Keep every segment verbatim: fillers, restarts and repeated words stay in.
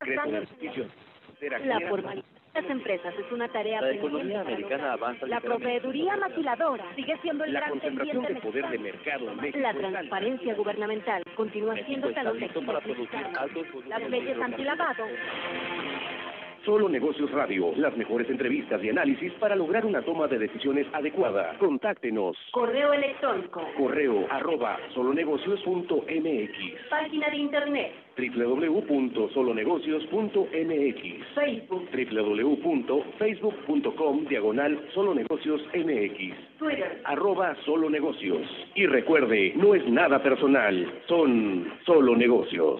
La formalidad de las empresas es una tarea La economía americana avanza. La proveeduría maquiladora sigue siendo el La gran concentración pendiente de poder de mercado en México. La transparencia gubernamental continúa siendo México está talón de listo para Aquiles. producir altos Las leyes antilavado. Solo Negocios Radio, las mejores entrevistas y análisis para lograr una toma de decisiones adecuada. Contáctenos. Correo electrónico. Correo arroba solonegocios punto mx. Página de internet. w w w punto solonegocios punto mx. Facebook. w w w punto facebook punto com diagonal solonegocios mx. Twitter. Arroba solonegocios. Y recuerde, no es nada personal, son solo negocios.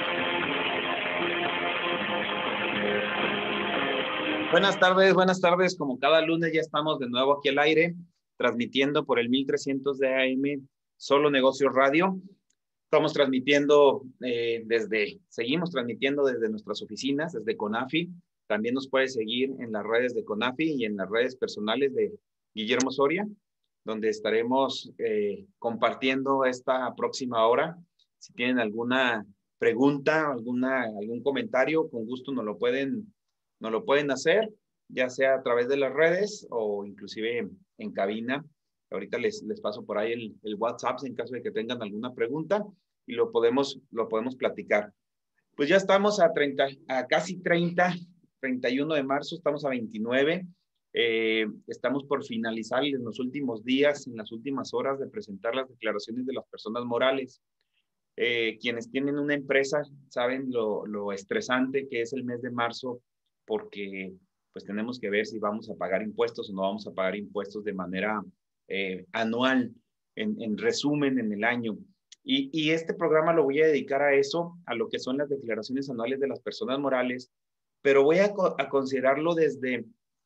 Buenas tardes, buenas tardes. Como cada lunes ya estamos de nuevo aquí al aire, transmitiendo por el mil trescientos de A M Solo Negocios Radio. Estamos transmitiendo eh, desde, seguimos transmitiendo desde nuestras oficinas, desde CONAFI. También nos puede seguir en las redes de CONAFI y en las redes personales de Guillermo Soria, donde estaremos eh, compartiendo esta próxima hora. Si tienen alguna pregunta, alguna, algún comentario, con gusto nos lo pueden Nos lo pueden hacer, ya sea a través de las redes o inclusive en, en cabina. Ahorita les, les paso por ahí el, el WhatsApp en caso de que tengan alguna pregunta y lo podemos, lo podemos platicar. Pues ya estamos a, treinta, a casi treinta, treinta y uno de marzo, estamos a veintinueve. Eh, estamos por finalizar en los últimos días, en las últimas horas de presentar las declaraciones de las personas morales. Eh, quienes tienen una empresa saben lo, lo estresante que es el mes de marzo, porque pues tenemos que ver si vamos a pagar impuestos o no vamos a pagar impuestos de manera eh, anual, en, en resumen, en el año. Y, y este programa lo voy a dedicar a eso, a lo que son las declaraciones anuales de las personas morales, pero voy a, a considerarlo desde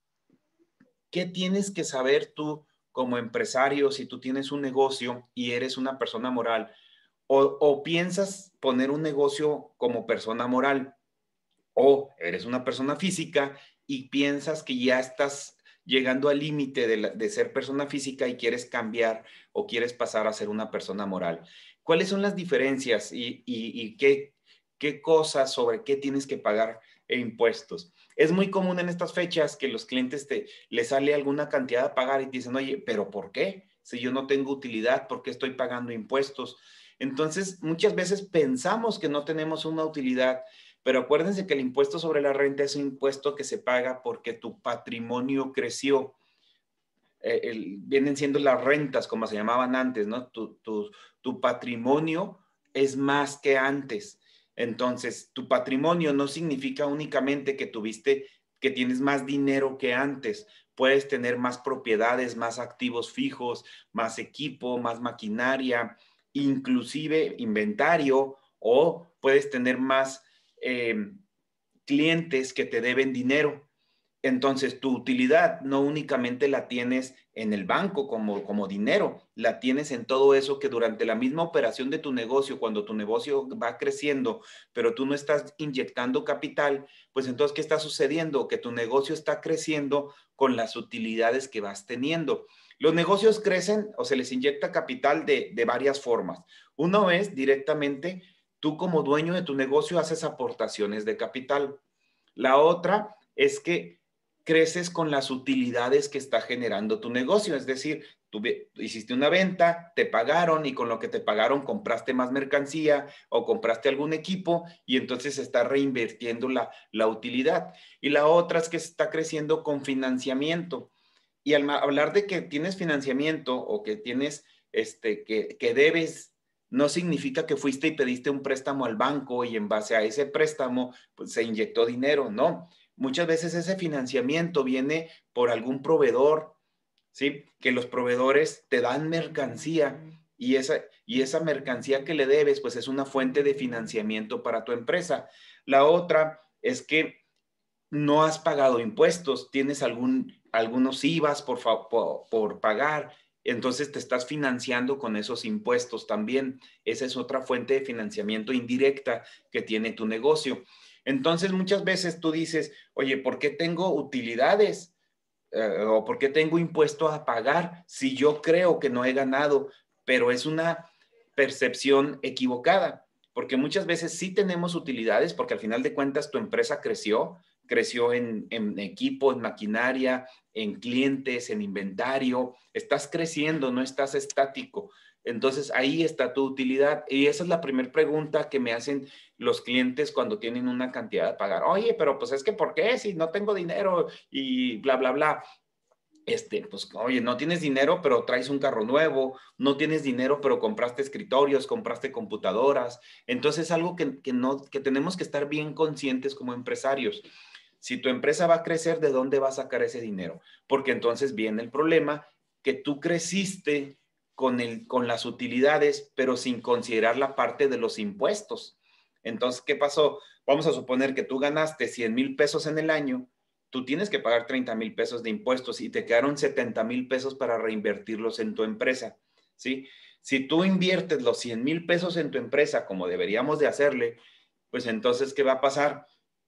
qué tienes que saber tú como empresario si tú tienes un negocio y eres una persona moral, o, o piensas poner un negocio como persona moral. O eres una persona física y piensas que ya estás llegando al límite de, de ser persona física y quieres cambiar o quieres pasar a ser una persona moral. ¿Cuáles son las diferencias y, y, y qué, qué cosas sobre qué tienes que pagar e impuestos? Es muy común en estas fechas que los clientes te, les sale alguna cantidad a pagar y te dicen, oye, ¿pero por qué? Si yo no tengo utilidad, ¿por qué estoy pagando impuestos? Entonces, muchas veces pensamos que no tenemos una utilidad, pero acuérdense que el impuesto sobre la renta es un impuesto que se paga porque tu patrimonio creció. Eh, el, vienen siendo las rentas, como se llamaban antes, ¿no? Tu, tu, tu patrimonio es más que antes. Entonces, tu patrimonio no significa únicamente que tuviste, que tienes más dinero que antes. Puedes tener más propiedades, más activos fijos, más equipo, más maquinaria, inclusive inventario, o puedes tener más Eh, clientes que te deben dinero. Entonces, tu utilidad no únicamente la tienes en el banco como, como dinero, la tienes en todo eso que durante la misma operación de tu negocio, cuando tu negocio va creciendo, pero tú no estás inyectando capital, pues entonces, ¿qué está sucediendo? Que tu negocio está creciendo con las utilidades que vas teniendo. Los negocios crecen o se les inyecta capital de, de varias formas. Uno es directamente, tú como dueño de tu negocio haces aportaciones de capital. La otra es que creces con las utilidades que está generando tu negocio. Es decir, tú hiciste una venta, te pagaron y con lo que te pagaron compraste más mercancía o compraste algún equipo y entonces se está reinvirtiendo la, la utilidad. Y la otra es que se está creciendo con financiamiento. Y al hablar de que tienes financiamiento o que tienes, este, que, que debes, no significa que fuiste y pediste un préstamo al banco y en base a ese préstamo pues, se inyectó dinero, no. Muchas veces ese financiamiento viene por algún proveedor, ¿sí? Que los proveedores te dan mercancía y esa, y esa mercancía que le debes pues es una fuente de financiamiento para tu empresa. La otra es que no has pagado impuestos, tienes algún, algunos I V As por, por, por pagar, entonces te estás financiando con esos impuestos también. Esa es otra fuente de financiamiento indirecta que tiene tu negocio. Entonces muchas veces tú dices, oye, ¿por qué tengo utilidades? Eh, ¿O por qué tengo impuesto a pagar si yo creo que no he ganado? Pero es una percepción equivocada. porque muchas veces sí tenemos utilidades, porque al final de cuentas tu empresa creció, creció en, en equipo, en maquinaria, en clientes, en inventario, estás creciendo, no estás estático. Entonces ahí está tu utilidad y esa es la primera pregunta que me hacen los clientes cuando tienen una cantidad de pagar. Oye, pero pues es que ¿por qué? Si no tengo dinero y bla, bla, bla. Este, pues, oye, no tienes dinero, pero traes un carro nuevo, no tienes dinero, pero compraste escritorios, compraste computadoras. Entonces, es algo que, que, no, que tenemos que estar bien conscientes como empresarios. Si tu empresa va a crecer, ¿de dónde va a sacar ese dinero? Porque entonces viene el problema que tú creciste con, el, con las utilidades, pero sin considerar la parte de los impuestos. Entonces, ¿qué pasó? Vamos a suponer que tú ganaste cien mil pesos en el año, tú tienes que pagar treinta mil pesos de impuestos y te quedaron setenta mil pesos para reinvertirlos en tu empresa, ¿sí? Si tú inviertes los cien mil pesos en tu empresa, como deberíamos de hacerle, pues entonces, ¿qué va a pasar?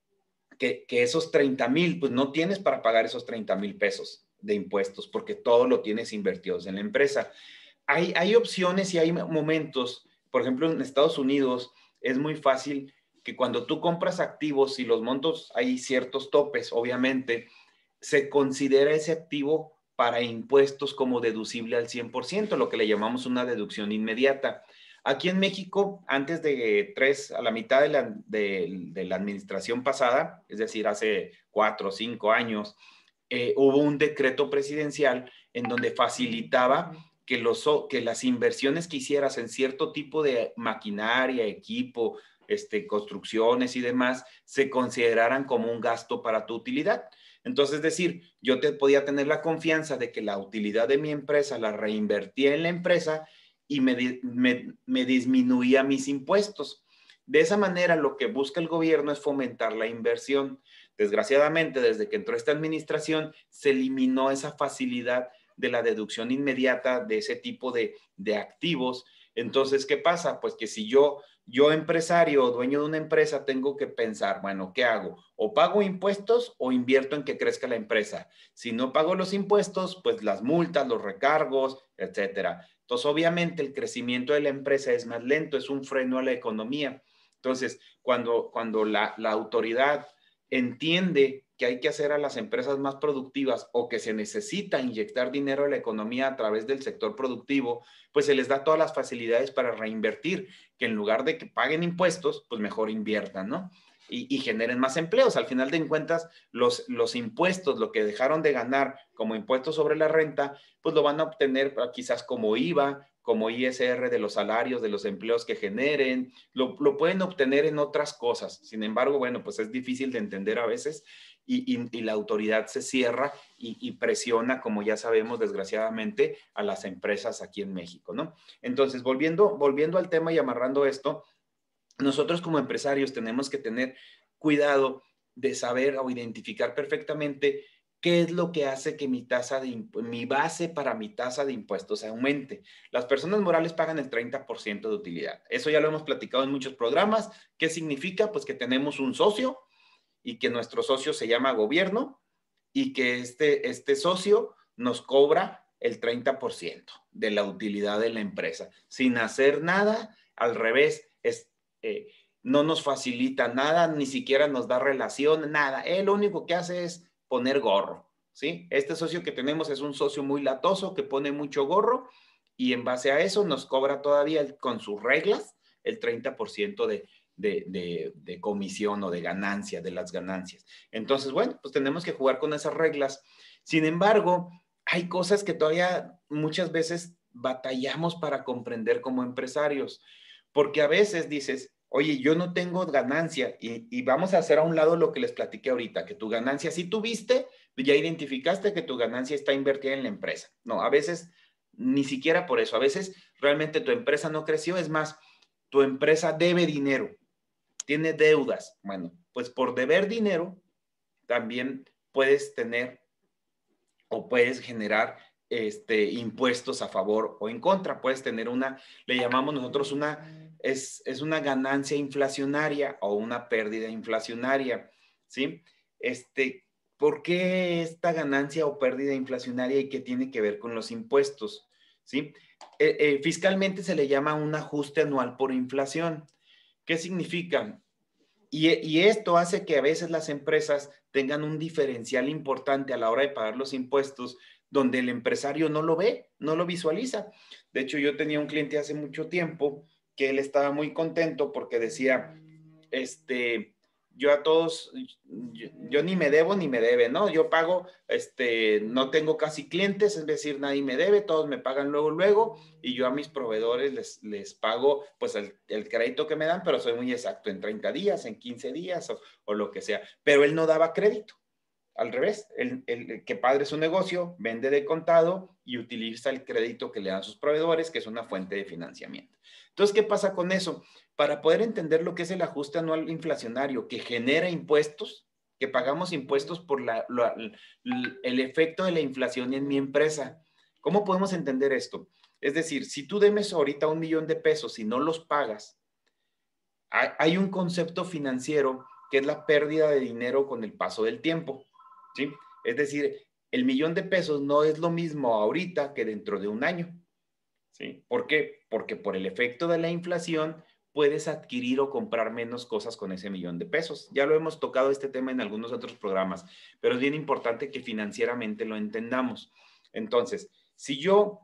Que, que esos treinta mil, pues no tienes para pagar esos treinta mil pesos de impuestos, porque todo lo tienes invertidos en la empresa. Hay, hay opciones y hay momentos, por ejemplo, en Estados Unidos es muy fácil que cuando tú compras activos y los montos, hay ciertos topes, obviamente, se considera ese activo para impuestos como deducible al cien por ciento, lo que le llamamos una deducción inmediata. Aquí en México, antes de tres, a la mitad de la, de, de la administración pasada, es decir, hace cuatro o cinco años, eh, hubo un decreto presidencial en donde facilitaba que, los, que las inversiones que hicieras en cierto tipo de maquinaria, equipo, este, construcciones y demás, se consideraran como un gasto para tu utilidad. Entonces, es decir, yo te podía tener la confianza de que la utilidad de mi empresa la reinvertía en la empresa y me, me, me disminuía mis impuestos. De esa manera, lo que busca el gobierno es fomentar la inversión. Desgraciadamente, desde que entró esta administración, se eliminó esa facilidad de la deducción inmediata de ese tipo de, de activos. Entonces, ¿qué pasa? Pues que si yo, yo empresario o dueño de una empresa, tengo que pensar, bueno, ¿qué hago? O pago impuestos o invierto en que crezca la empresa. Si no pago los impuestos, pues las multas, los recargos, etcétera. Entonces, obviamente, el crecimiento de la empresa es más lento, es un freno a la economía. Entonces, cuando, cuando la, la autoridad entiende que hay que hacer a las empresas más productivas o que se necesita inyectar dinero a la economía a través del sector productivo, pues se les da todas las facilidades para reinvertir, que en lugar de que paguen impuestos, pues mejor inviertan, ¿no? Y, y generen más empleos. Al final de cuentas, los, los impuestos, lo que dejaron de ganar como impuestos sobre la renta, pues lo van a obtener quizás como I V A, como I S R de los salarios, de los empleos que generen, lo, lo pueden obtener en otras cosas. Sin embargo, bueno, pues es difícil de entender a veces y, y, y la autoridad se cierra y, y presiona, como ya sabemos, desgraciadamente, a las empresas aquí en México, ¿no? Entonces, volviendo, volviendo al tema y amarrando esto, nosotros como empresarios tenemos que tener cuidado de saber o identificar perfectamente qué es lo que hace que mi tasa de mi base para mi tasa de impuestos aumente. Las personas morales pagan el treinta por ciento de utilidad. Eso ya lo hemos platicado en muchos programas. ¿Qué significa? Pues que tenemos un socio y que nuestro socio se llama gobierno y que este, este socio nos cobra el treinta por ciento de la utilidad de la empresa. Sin hacer nada, al revés, es, eh, no nos facilita nada, ni siquiera nos da relación, nada. Él lo único que hace es poner gorro, ¿sí? Este socio que tenemos es un socio muy latoso que pone mucho gorro y en base a eso nos cobra todavía con sus reglas el treinta por ciento de, de, de, de comisión o de ganancia, de las ganancias. Entonces, bueno, pues tenemos que jugar con esas reglas. Sin embargo, hay cosas que todavía muchas veces batallamos para comprender como empresarios, porque a veces dices, oye, yo no tengo ganancia y, y vamos a hacer a un lado lo que les platiqué ahorita, que tu ganancia, si tuviste, ya identificaste que tu ganancia está invertida en la empresa. No, a veces ni siquiera por eso, a veces realmente tu empresa no creció, es más, tu empresa debe dinero, tiene deudas. Bueno, pues por deber dinero también puedes tener o puedes generar este, impuestos a favor o en contra. Puedes tener una, le llamamos nosotros una, es, es una ganancia inflacionaria o una pérdida inflacionaria, ¿sí? Este, ¿por qué esta ganancia o pérdida inflacionaria y qué tiene que ver con los impuestos? ¿Sí? Eh, eh, fiscalmente se le llama un ajuste anual por inflación. ¿Qué significa? Y, y esto hace que a veces las empresas tengan un diferencial importante a la hora de pagar los impuestos, donde el empresario no lo ve, no lo visualiza. De hecho, yo tenía un cliente hace mucho tiempo que él estaba muy contento porque decía, este, yo a todos, yo, yo ni me debo ni me debe, ¿no? Yo pago, este, no tengo casi clientes, es decir, nadie me debe, todos me pagan luego, luego, y yo a mis proveedores les, les pago, pues, el, el crédito que me dan, pero soy muy exacto, en treinta días, en quince días, o, o lo que sea. Pero él no daba crédito. Al revés, el, el, el que padre su negocio, vende de contado y utiliza el crédito que le dan sus proveedores, que es una fuente de financiamiento. Entonces, ¿qué pasa con eso? Para poder entender lo que es el ajuste anual inflacionario que genera impuestos, que pagamos impuestos por la, la, el efecto de la inflación en mi empresa. ¿Cómo podemos entender esto? Es decir, si tú demes ahorita un millón de pesos y no los pagas, hay, hay un concepto financiero que es la pérdida de dinero con el paso del tiempo. ¿Sí? Es decir, el millón de pesos no es lo mismo ahorita que dentro de un año. ¿Sí? ¿Por qué? Porque por el efecto de la inflación puedes adquirir o comprar menos cosas con ese millón de pesos. Ya lo hemos tocado este tema en algunos otros programas, pero es bien importante que financieramente lo entendamos. Entonces, si yo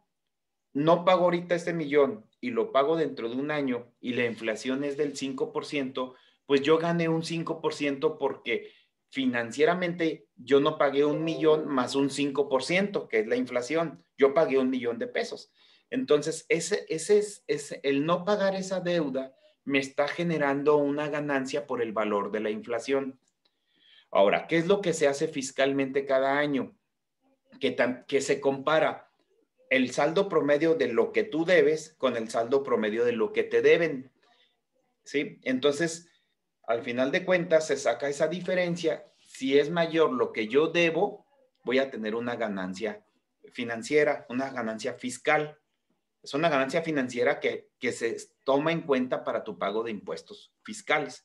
no pago ahorita este millón y lo pago dentro de un año y la inflación es del cinco por ciento, pues yo gané un cinco por ciento porque financieramente yo no pagué un millón más un cinco por ciento, que es la inflación. Yo pagué un millón de pesos. Entonces, ese, ese es, ese, el no pagar esa deuda me está generando una ganancia por el valor de la inflación. Ahora, ¿qué es lo que se hace fiscalmente cada año? Que, tan, que se compara el saldo promedio de lo que tú debes con el saldo promedio de lo que te deben. ¿Sí? Entonces, al final de cuentas, se saca esa diferencia. Si es mayor lo que yo debo, voy a tener una ganancia financiera, una ganancia fiscal. Es una ganancia financiera que, que se toma en cuenta para tu pago de impuestos fiscales.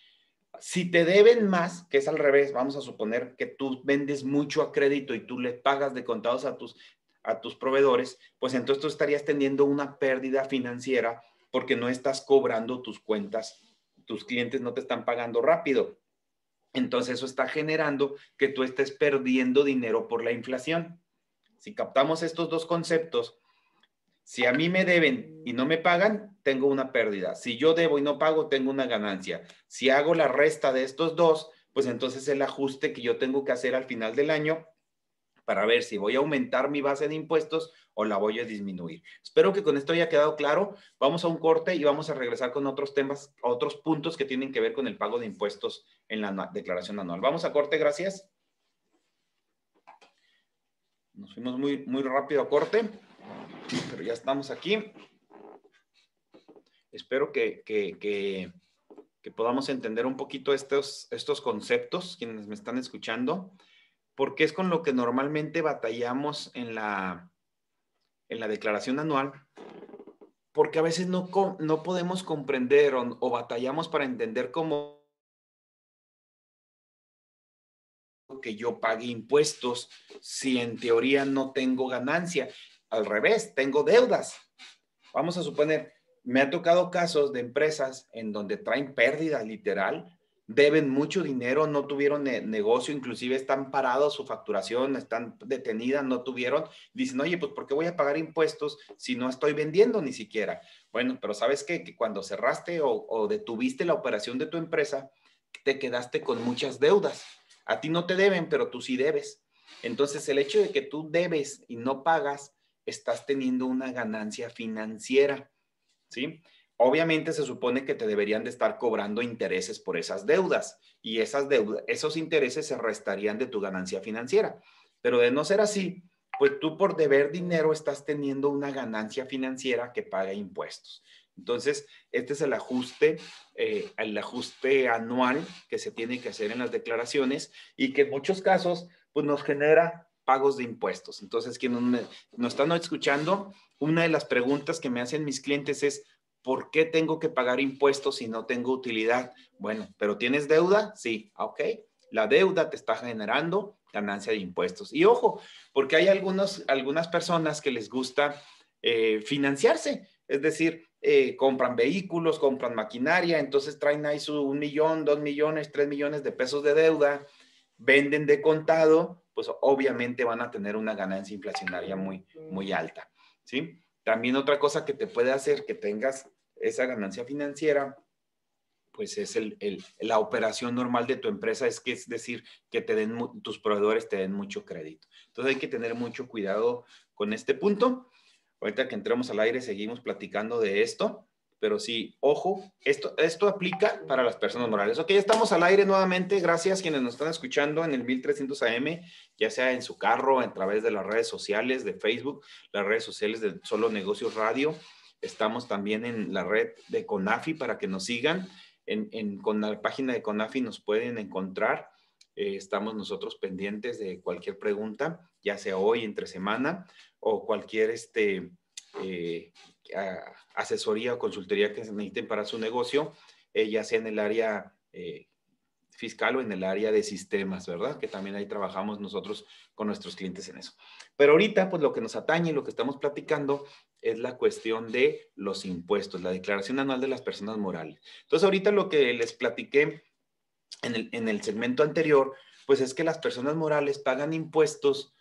Si te deben más, que es al revés, vamos a suponer que tú vendes mucho a crédito y tú le pagas de contados a tus, a tus proveedores, pues entonces tú estarías teniendo una pérdida financiera porque no estás cobrando tus cuentas, tus clientes no te están pagando rápido. Entonces eso está generando que tú estés perdiendo dinero por la inflación. Si captamos estos dos conceptos, si a mí me deben y no me pagan, tengo una pérdida. Si yo debo y no pago, tengo una ganancia. Si hago la resta de estos dos, pues entonces el ajuste que yo tengo que hacer al final del año para ver si voy a aumentar mi base de impuestos o la voy a disminuir. Espero que con esto haya quedado claro. Vamos a un corte y vamos a regresar con otros temas, otros puntos que tienen que ver con el pago de impuestos en la declaración anual. Vamos a corte, gracias. Nos fuimos muy, muy rápido a corte, pero ya estamos aquí. Espero que, que, que, que podamos entender un poquito estos, estos conceptos, quienes me están escuchando, porque es con lo que normalmente batallamos en la, en la declaración anual, porque a veces no, no podemos comprender o, o batallamos para entender cómo que yo pague impuestos si en teoría no tengo ganancia. Al revés, tengo deudas. Vamos a suponer, me ha tocado casos de empresas en donde traen pérdida literal, deben mucho dinero, no tuvieron ne negocio, inclusive están parados su facturación, están detenidas, no tuvieron. Dicen, oye, pues ¿por qué voy a pagar impuestos si no estoy vendiendo ni siquiera? Bueno, pero ¿sabes qué? Que cuando cerraste o, o detuviste la operación de tu empresa, te quedaste con muchas deudas. A ti no te deben, pero tú sí debes. Entonces, el hecho de que tú debes y no pagas, estás teniendo una ganancia financiera, ¿sí? Obviamente se supone que te deberían de estar cobrando intereses por esas deudas y esas deudas, esos intereses se restarían de tu ganancia financiera. Pero de no ser así, pues tú por deber dinero estás teniendo una ganancia financiera que paga impuestos. Entonces, este es el ajuste, eh, el ajuste anual que se tiene que hacer en las declaraciones y que en muchos casos, pues nos genera pagos de impuestos. Entonces, quienes me, nos están escuchando, una de las preguntas que me hacen mis clientes es, ¿por qué tengo que pagar impuestos si no tengo utilidad? Bueno, ¿pero tienes deuda? Sí, ok. La deuda te está generando ganancia de impuestos. Y ojo, porque hay algunos, algunas personas que les gusta eh, financiarse. Es decir, eh, compran vehículos, compran maquinaria, entonces traen ahí su un millón, dos millones, tres millones de pesos de deuda, venden de contado, pues obviamente van a tener una ganancia inflacionaria muy, muy alta, ¿sí? También otra cosa que te puede hacer que tengas esa ganancia financiera, pues es el, el, la operación normal de tu empresa, es que es decir, que te den, tus proveedores te den mucho crédito. Entonces hay que tener mucho cuidado con este punto. Ahorita que entremos al aire seguimos platicando de esto, pero sí, ojo, esto, esto aplica para las personas morales. Ok, ya estamos al aire nuevamente. Gracias quienes nos están escuchando en el mil trescientos A M, ya sea en su carro, a través de las redes sociales de Facebook, las redes sociales de Solo Negocios Radio. Estamos también en la red de CONAFI para que nos sigan. En, en, con la página de CONAFI nos pueden encontrar. Eh, estamos nosotros pendientes de cualquier pregunta, ya sea hoy, entre semana, o cualquier este, eh, a, asesoría o consultoría que se necesiten para su negocio, eh, ya sea en el área eh, fiscal o en el área de sistemas, ¿verdad? Que también ahí trabajamos nosotros con nuestros clientes en eso. Pero ahorita, pues lo que nos atañe, lo que estamos platicando, es la cuestión de los impuestos, la declaración anual de las personas morales. Entonces, ahorita lo que les platiqué en el, en el segmento anterior, pues es que las personas morales pagan impuestos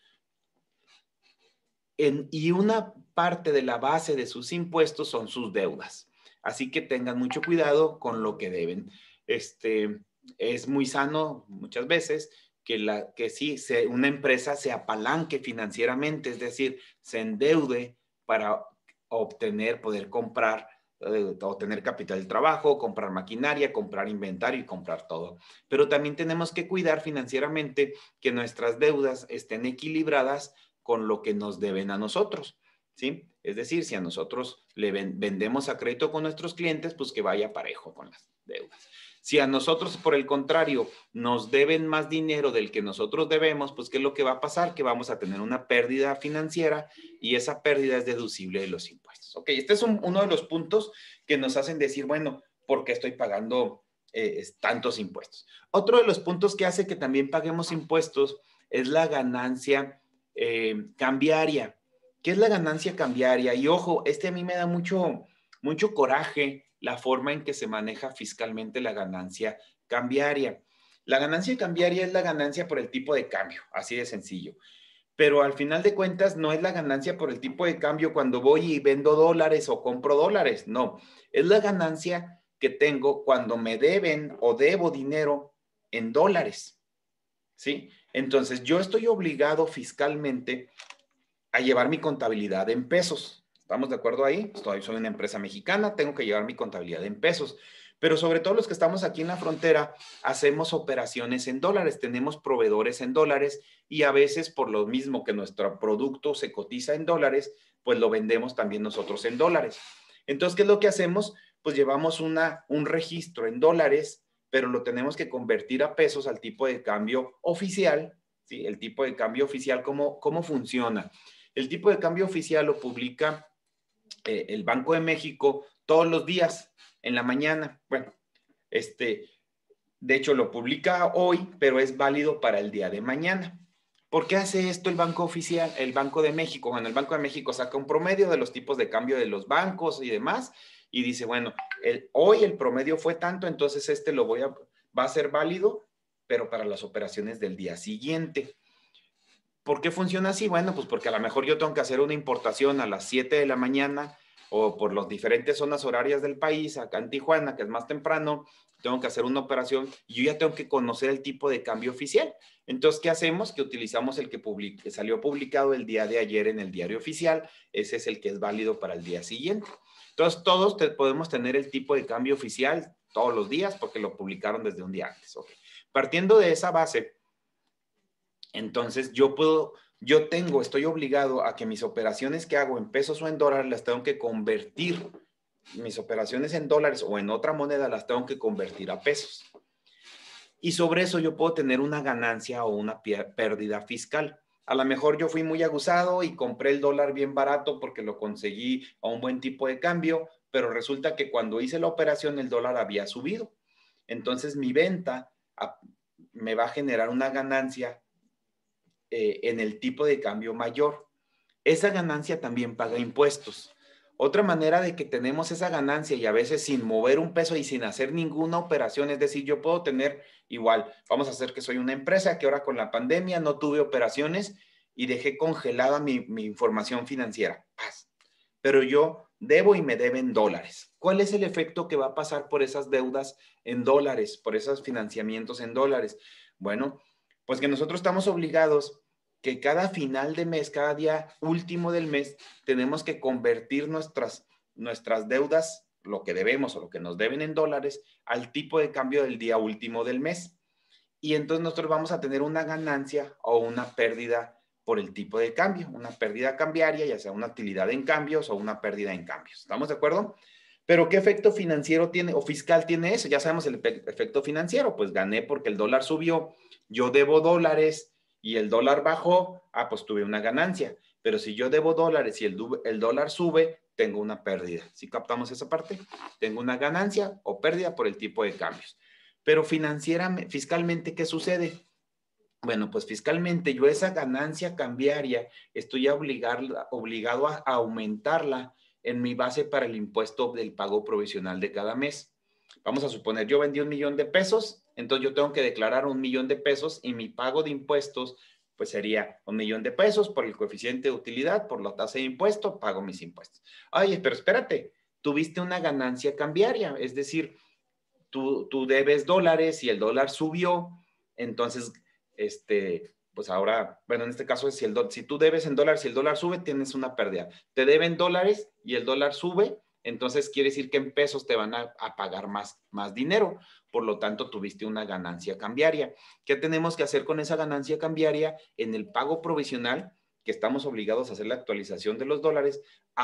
en, y una parte de la base de sus impuestos son sus deudas. Así que tengan mucho cuidado con lo que deben. Este, es muy sano muchas veces que, la, que sí, se, una empresa se apalanque financieramente, es decir, se endeude para obtener, poder comprar, eh, obtener capital de trabajo, comprar maquinaria, comprar inventario y comprar todo. Pero también tenemos que cuidar financieramente que nuestras deudas estén equilibradas con lo que nos deben a nosotros, ¿sí? Es decir, si a nosotros le ven, vendemos a crédito con nuestros clientes, pues que vaya parejo con las deudas. Si a nosotros, por el contrario, nos deben más dinero del que nosotros debemos, pues ¿qué es lo que va a pasar? Que vamos a tener una pérdida financiera y esa pérdida es deducible de los impuestos. Ok, este es un, uno de los puntos que nos hacen decir, bueno, ¿por qué estoy pagando eh, tantos impuestos? Otro de los puntos que hace que también paguemos impuestos es la ganancia eh, cambiaria. ¿Qué es la ganancia cambiaria? Y ojo, este a mí me da mucho, mucho coraje la forma en que se maneja fiscalmente la ganancia cambiaria. La ganancia cambiaria es la ganancia por el tipo de cambio, así de sencillo. Pero al final de cuentas no es la ganancia por el tipo de cambio cuando voy y vendo dólares o compro dólares, no. Es la ganancia que tengo cuando me deben o debo dinero en dólares, ¿sí? Entonces yo estoy obligado fiscalmente a llevar mi contabilidad en pesos. ¿Estamos de acuerdo ahí? Estoy, soy una empresa mexicana, tengo que llevar mi contabilidad en pesos. Pero sobre todo los que estamos aquí en la frontera, hacemos operaciones en dólares, tenemos proveedores en dólares y a veces por lo mismo que nuestro producto se cotiza en dólares, pues lo vendemos también nosotros en dólares. Entonces, ¿qué es lo que hacemos? Pues llevamos una, un registro en dólares, pero lo tenemos que convertir a pesos al tipo de cambio oficial, ¿sí? El tipo de cambio oficial, ¿cómo, cómo funciona? El tipo de cambio oficial lo publica eh, el Banco de México todos los días en la mañana. Bueno, este, de hecho lo publica hoy, pero es válido para el día de mañana. ¿Por qué hace esto el Banco Oficial, el Banco de México? Bueno, el Banco de México saca un promedio de los tipos de cambio de los bancos y demás y dice, bueno, el, hoy el promedio fue tanto, entonces este lo voy a, va a ser válido, pero para las operaciones del día siguiente. ¿Por qué funciona así? Bueno, pues porque a lo mejor yo tengo que hacer una importación a las siete de la mañana o por las diferentes zonas horarias del país, acá en Tijuana, que es más temprano, tengo que hacer una operación y yo ya tengo que conocer el tipo de cambio oficial. Entonces, ¿qué hacemos? Que utilizamos el que, public- que salió publicado el día de ayer en el diario oficial. Ese es el que es válido para el día siguiente. Entonces, todos te, podemos tener el tipo de cambio oficial todos los días porque lo publicaron desde un día antes. Okay. Partiendo de esa base, entonces yo puedo, yo tengo, estoy obligado a que mis operaciones que hago en pesos o en dólares las tengo que convertir, mis operaciones en dólares o en otra moneda las tengo que convertir a pesos. Y sobre eso yo puedo tener una ganancia o una pérdida fiscal. A lo mejor yo fui muy abusado y compré el dólar bien barato porque lo conseguí a un buen tipo de cambio, pero resulta que cuando hice la operación el dólar había subido. Entonces mi venta me va a generar una ganancia Eh, en el tipo de cambio mayor. Esa ganancia también paga impuestos. Otra manera de que tenemos esa ganancia y a veces sin mover un peso y sin hacer ninguna operación, es decir, yo puedo tener igual, vamos a hacer que soy una empresa que ahora con la pandemia no tuve operaciones y dejé congelada mi, mi información financiera. Paz. Pero yo debo y me deben dólares. ¿Cuál es el efecto que va a pasar por esas deudas en dólares, por esos financiamientos en dólares? Bueno, pues que nosotros estamos obligados que cada final de mes, cada día último del mes, tenemos que convertir nuestras, nuestras deudas, lo que debemos o lo que nos deben en dólares, al tipo de cambio del día último del mes. Y entonces nosotros vamos a tener una ganancia o una pérdida por el tipo de cambio, una pérdida cambiaria, ya sea una utilidad en cambios o una pérdida en cambios. ¿Estamos de acuerdo? Pero ¿qué efecto financiero tiene o fiscal tiene eso? Ya sabemos el efecto financiero, pues gané porque el dólar subió, yo debo dólares y el dólar bajó, ah, pues tuve una ganancia. Pero si yo debo dólares y el, el dólar sube, tengo una pérdida. ¿Sí captamos esa parte? Tengo una ganancia o pérdida por el tipo de cambios. Pero financieramente, fiscalmente, ¿qué sucede? Bueno, pues fiscalmente yo esa ganancia cambiaria estoy obligado, obligado a aumentarla en mi base para el impuesto del pago provisional de cada mes. Vamos a suponer, yo vendí un millón de pesos, entonces yo tengo que declarar un millón de pesos y mi pago de impuestos pues sería un millón de pesos por el coeficiente de utilidad, por la tasa de impuesto, pago mis impuestos. Oye, pero espérate, tuviste una ganancia cambiaria, es decir, tú, tú debes dólares y el dólar subió, entonces, este, pues ahora, bueno, en este caso, si, el do, si tú debes en dólares y el dólar sube, tienes una pérdida. Te deben dólares y el dólar sube, entonces quiere decir que en pesos te van a, a pagar más, más dinero. Por lo tanto, tuviste una ganancia cambiaria. ¿Qué tenemos que hacer con esa ganancia cambiaria? En el pago provisional, que estamos obligados a hacer la actualización de los dólares,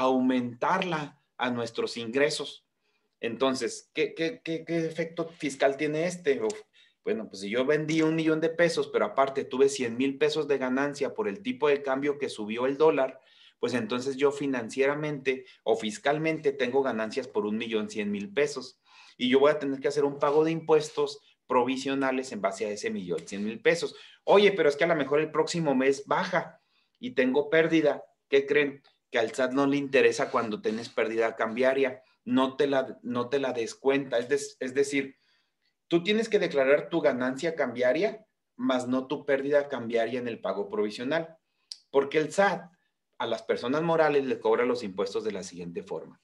aumentarla a nuestros ingresos. Entonces, ¿qué, qué, qué, qué efecto fiscal tiene este? Uf, bueno, pues si yo vendí un millón de pesos, pero aparte tuve cien mil pesos de ganancia por el tipo de cambio que subió el dólar, pues entonces yo financieramente o fiscalmente tengo ganancias por un millón cien mil pesos. Y yo voy a tener que hacer un pago de impuestos provisionales en base a ese millón cien mil pesos. Oye, pero es que a lo mejor el próximo mes baja y tengo pérdida. ¿Qué creen? Que al S A T no le interesa cuando tienes pérdida cambiaria. No te la, no te la descuenta. Es, de, es decir, tú tienes que declarar tu ganancia cambiaria, más no tu pérdida cambiaria en el pago provisional. Porque el S A T a las personas morales le cobra los impuestos de la siguiente forma.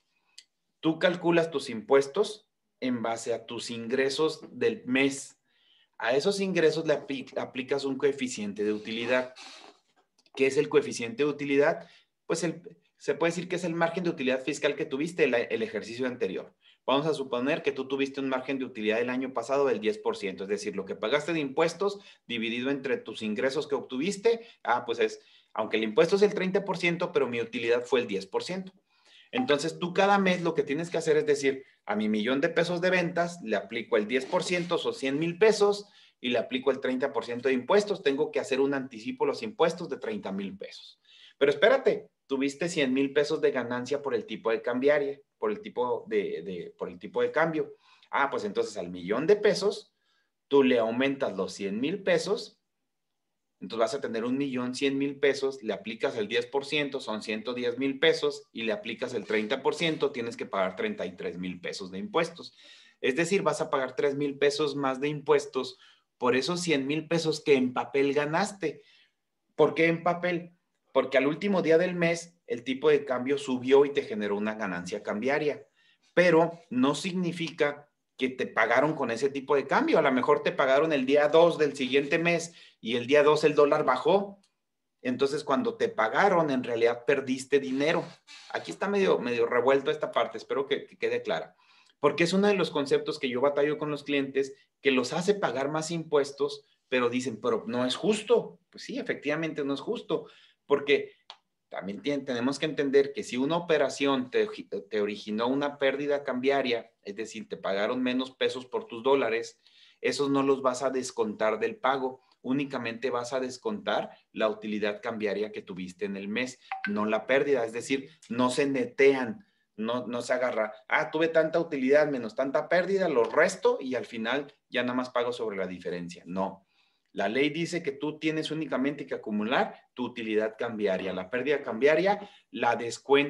Tú calculas tus impuestos en base a tus ingresos del mes. A esos ingresos le aplicas un coeficiente de utilidad. ¿Qué es el coeficiente de utilidad? Pues el, se puede decir que es el margen de utilidad fiscal que tuviste el, el ejercicio anterior. Vamos a suponer que tú tuviste un margen de utilidad el año pasado del diez por ciento, es decir, lo que pagaste de impuestos dividido entre tus ingresos que obtuviste, ah, pues es, aunque el impuesto es el treinta por ciento, pero mi utilidad fue el diez por ciento. Entonces, tú cada mes lo que tienes que hacer es decir, a mi millón de pesos de ventas le aplico el diez por ciento, son cien mil pesos, y le aplico el treinta por ciento de impuestos. Tengo que hacer un anticipo los impuestos de treinta mil pesos. Pero espérate, tuviste cien mil pesos de ganancia por el tipo de cambiaria, por el tipo de, de, por el tipo de cambio. Ah, pues entonces al millón de pesos, tú le aumentas los cien mil pesos. Entonces vas a tener un millón cien mil pesos, le aplicas el diez por ciento, son ciento diez mil pesos, y le aplicas el treinta por ciento, tienes que pagar treinta y tres mil pesos de impuestos. Es decir, vas a pagar tres mil pesos más de impuestos por esos cien mil pesos que en papel ganaste. ¿Por qué en papel? Porque al último día del mes el tipo de cambio subió y te generó una ganancia cambiaria. Pero no significa que te pagaron con ese tipo de cambio. A lo mejor te pagaron el día dos del siguiente mes y el día dos el dólar bajó. Entonces, cuando te pagaron, en realidad perdiste dinero. Aquí está medio, medio revuelto esta parte, espero que, que quede clara. Porque es uno de los conceptos que yo batallo con los clientes, que los hace pagar más impuestos, pero dicen, pero no es justo. Pues sí, efectivamente no es justo, porque también tiene, tenemos que entender que si una operación te, te originó una pérdida cambiaria, es decir, te pagaron menos pesos por tus dólares, esos no los vas a descontar del pago, únicamente vas a descontar la utilidad cambiaria que tuviste en el mes, no la pérdida, es decir, no se netean, no, no se agarra, ah, tuve tanta utilidad menos tanta pérdida, lo resto y al final ya nada más pago sobre la diferencia. No. La ley dice que tú tienes únicamente que acumular tu utilidad cambiaria. La pérdida cambiaria la descuentas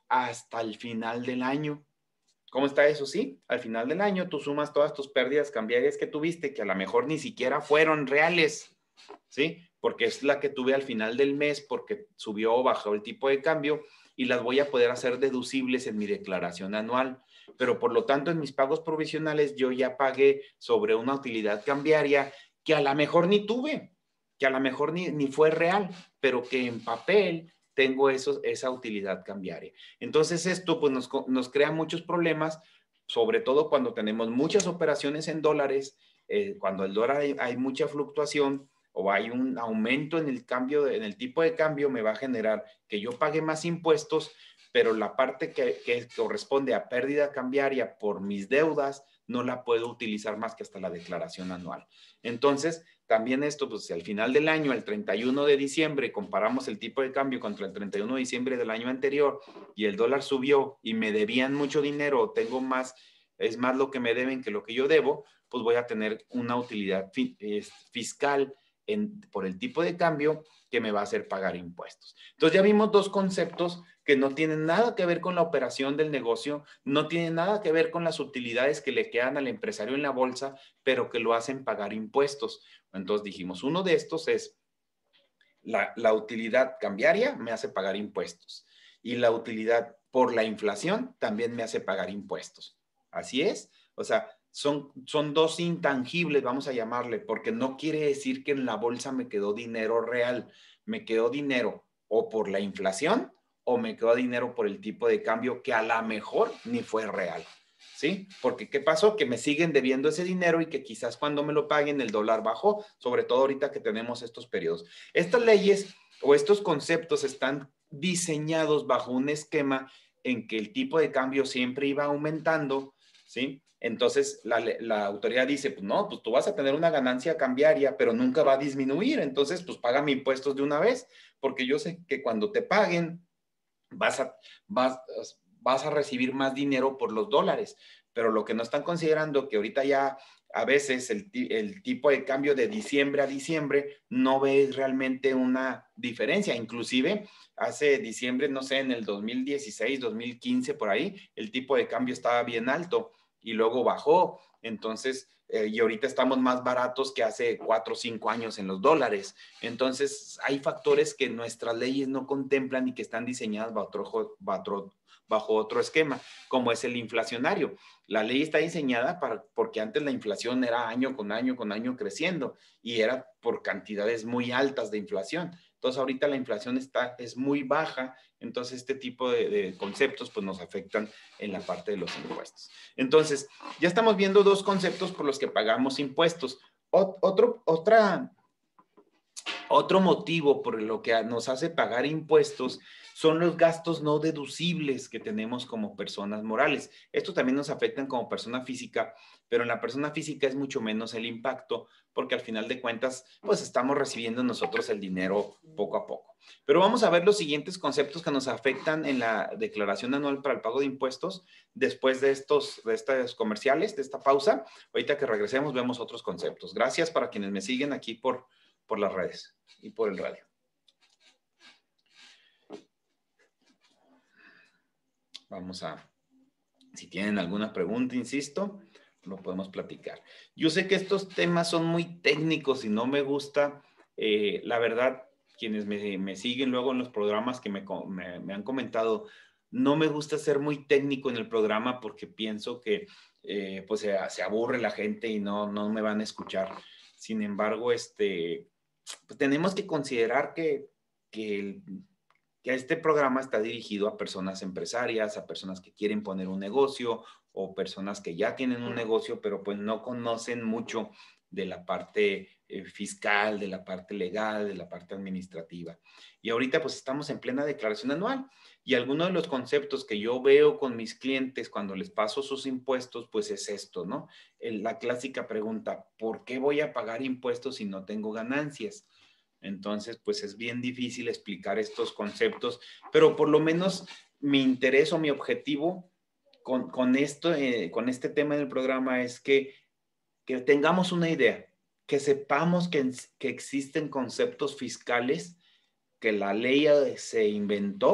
hasta el final del año. ¿Cómo está eso? Sí, al final del año tú sumas todas tus pérdidas cambiarias que tuviste, que a lo mejor ni siquiera fueron reales, ¿sí? Porque es la que tuve al final del mes porque subió o bajó el tipo de cambio y las voy a poder hacer deducibles en mi declaración anual. Pero por lo tanto en mis pagos provisionales yo ya pagué sobre una utilidad cambiaria que a lo mejor ni tuve, que a lo mejor ni, ni fue real, pero que en papel tengo eso, esa utilidad cambiaria. Entonces esto pues nos, nos crea muchos problemas, sobre todo cuando tenemos muchas operaciones en dólares, eh, cuando el dólar hay, hay mucha fluctuación o hay un aumento en el cambio, de, en el tipo de cambio, me va a generar que yo pague más impuestos, pero la parte que, que corresponde a pérdida cambiaria por mis deudas no la puedo utilizar más que hasta la declaración anual. Entonces, también esto, pues si al final del año, el treinta y uno de diciembre, comparamos el tipo de cambio contra el treinta y uno de diciembre del año anterior y el dólar subió y me debían mucho dinero o tengo más, es más lo que me deben que lo que yo debo, pues voy a tener una utilidad fiscal en, por el tipo de cambio que me va a hacer pagar impuestos. Entonces ya vimos dos conceptos que no tienen nada que ver con la operación del negocio, no tienen nada que ver con las utilidades que le quedan al empresario en la bolsa, pero que lo hacen pagar impuestos. Entonces dijimos, uno de estos es la, la utilidad cambiaria me hace pagar impuestos y la utilidad por la inflación también me hace pagar impuestos. Así es, o sea, son, son dos intangibles, vamos a llamarle, porque no quiere decir que en la bolsa me quedó dinero real, me quedó dinero o por la inflación o me quedó dinero por el tipo de cambio que a lo mejor ni fue real, ¿sí? Porque ¿qué pasó? Que me siguen debiendo ese dinero y que quizás cuando me lo paguen el dólar bajó, sobre todo ahorita que tenemos estos periodos. Estas leyes o estos conceptos están diseñados bajo un esquema en que el tipo de cambio siempre iba aumentando, ¿sí? Entonces la, la autoridad dice, pues no, pues tú vas a tener una ganancia cambiaria, pero nunca va a disminuir, entonces pues págame impuestos de una vez, porque yo sé que cuando te paguen, Vas a, vas, vas a recibir más dinero por los dólares, pero lo que no están considerando que ahorita ya a veces el, el tipo de cambio de diciembre a diciembre no ves realmente una diferencia, inclusive hace diciembre, no sé, en el dos mil dieciséis, dos mil quince por ahí, el tipo de cambio estaba bien alto y luego bajó, entonces Eh, y ahorita estamos más baratos que hace cuatro o cinco años en los dólares. Entonces, hay factores que nuestras leyes no contemplan y que están diseñadas bajo otro, bajo, bajo otro esquema, como es el inflacionario. La ley está diseñada para, porque antes la inflación era año con año con año creciendo y era por cantidades muy altas de inflación. Entonces, ahorita la inflación está, es muy baja, entonces este tipo de, de conceptos pues nos afectan en la parte de los impuestos. Entonces, ya estamos viendo dos conceptos por los que pagamos impuestos. Ot otro, otra, otro motivo por lo que nos hace pagar impuestos son los gastos no deducibles que tenemos como personas morales. Estos también nos afectan como persona física, pero en la persona física es mucho menos el impacto, porque al final de cuentas, pues estamos recibiendo nosotros el dinero poco a poco. Pero vamos a ver los siguientes conceptos que nos afectan en la declaración anual para el pago de impuestos. Después de estos, de estos comerciales, de esta pausa, ahorita que regresemos vemos otros conceptos. Gracias para quienes me siguen aquí por, por las redes y por el radio. Vamos a, si tienen alguna pregunta, insisto, lo podemos platicar. Yo sé que estos temas son muy técnicos y no me gusta, eh, la verdad, quienes me, me siguen luego en los programas que me, me, me han comentado, no me gusta ser muy técnico en el programa porque pienso que eh, pues se, se aburre la gente y no, no me van a escuchar. Sin embargo, este, pues tenemos que considerar que, que el que este programa está dirigido a personas empresarias, a personas que quieren poner un negocio o personas que ya tienen un negocio, pero pues no conocen mucho de la parte eh, fiscal, de la parte legal, de la parte administrativa. Y ahorita pues estamos en plena declaración anual y algunos de los conceptos que yo veo con mis clientes cuando les paso sus impuestos, pues es esto, ¿no? El, la clásica pregunta, ¿por qué voy a pagar impuestos si no tengo ganancias? Entonces, pues es bien difícil explicar estos conceptos, pero por lo menos mi interés o mi objetivo con, con, esto, eh, con este tema del programa es que, que tengamos una idea, que sepamos que, que existen conceptos fiscales que la ley se inventó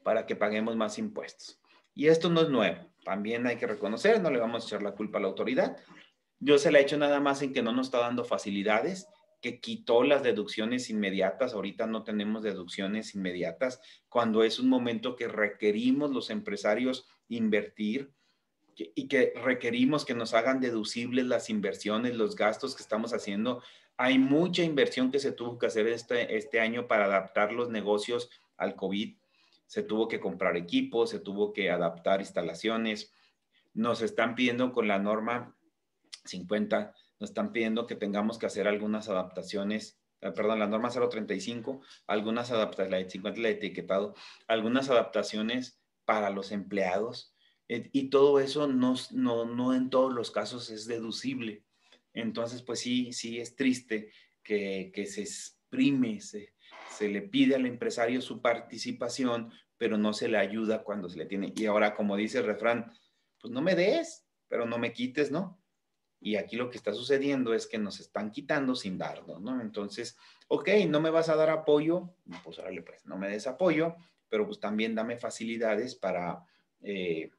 para que paguemos más impuestos. Y esto no es nuevo. También hay que reconocer, no le vamos a echar la culpa a la autoridad. Yo se la he hecho nada más en que no nos está dando facilidades, que quitó las deducciones inmediatas. Ahorita no tenemos deducciones inmediatas cuando es un momento que requerimos los empresarios invertir y que requerimos que nos hagan deducibles las inversiones, los gastos que estamos haciendo. Hay mucha inversión que se tuvo que hacer este, este año para adaptar los negocios al COVID. Se tuvo que comprar equipos, se tuvo que adaptar instalaciones. Nos están pidiendo con la norma cincuenta, nos están pidiendo que tengamos que hacer algunas adaptaciones, eh, perdón, la norma cero treinta y cinco, algunas adaptaciones, la de cincuenta, la de etiquetado, algunas adaptaciones para los empleados. Y todo eso no, no, no en todos los casos es deducible. Entonces, pues sí, sí es triste que, que se exprime, se, se le pide al empresario su participación, pero no se le ayuda cuando se le tiene. Y ahora, como dice el refrán, pues no me des, pero no me quites, ¿no? Y aquí lo que está sucediendo es que nos están quitando sin darnos, ¿no? Entonces, ok, no me vas a dar apoyo, pues órale, pues no me des apoyo, pero pues también dame facilidades para... Eh,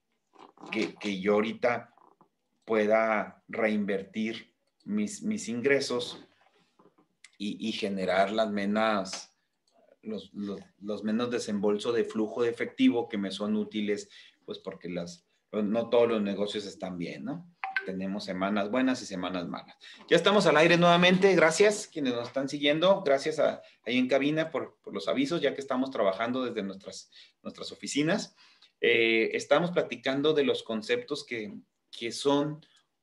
Que, que yo ahorita pueda reinvertir mis, mis ingresos y, y generar las menos, los, los, los menos desembolso de flujo de efectivo que me son útiles, pues porque las, no todos los negocios están bien, ¿no? Tenemos semanas buenas y semanas malas. Ya estamos al aire nuevamente. Gracias quienes nos están siguiendo. Gracias a, ahí en cabina por, por los avisos, ya que estamos trabajando desde nuestras, nuestras oficinas. Eh, estamos platicando de los conceptos que, que son,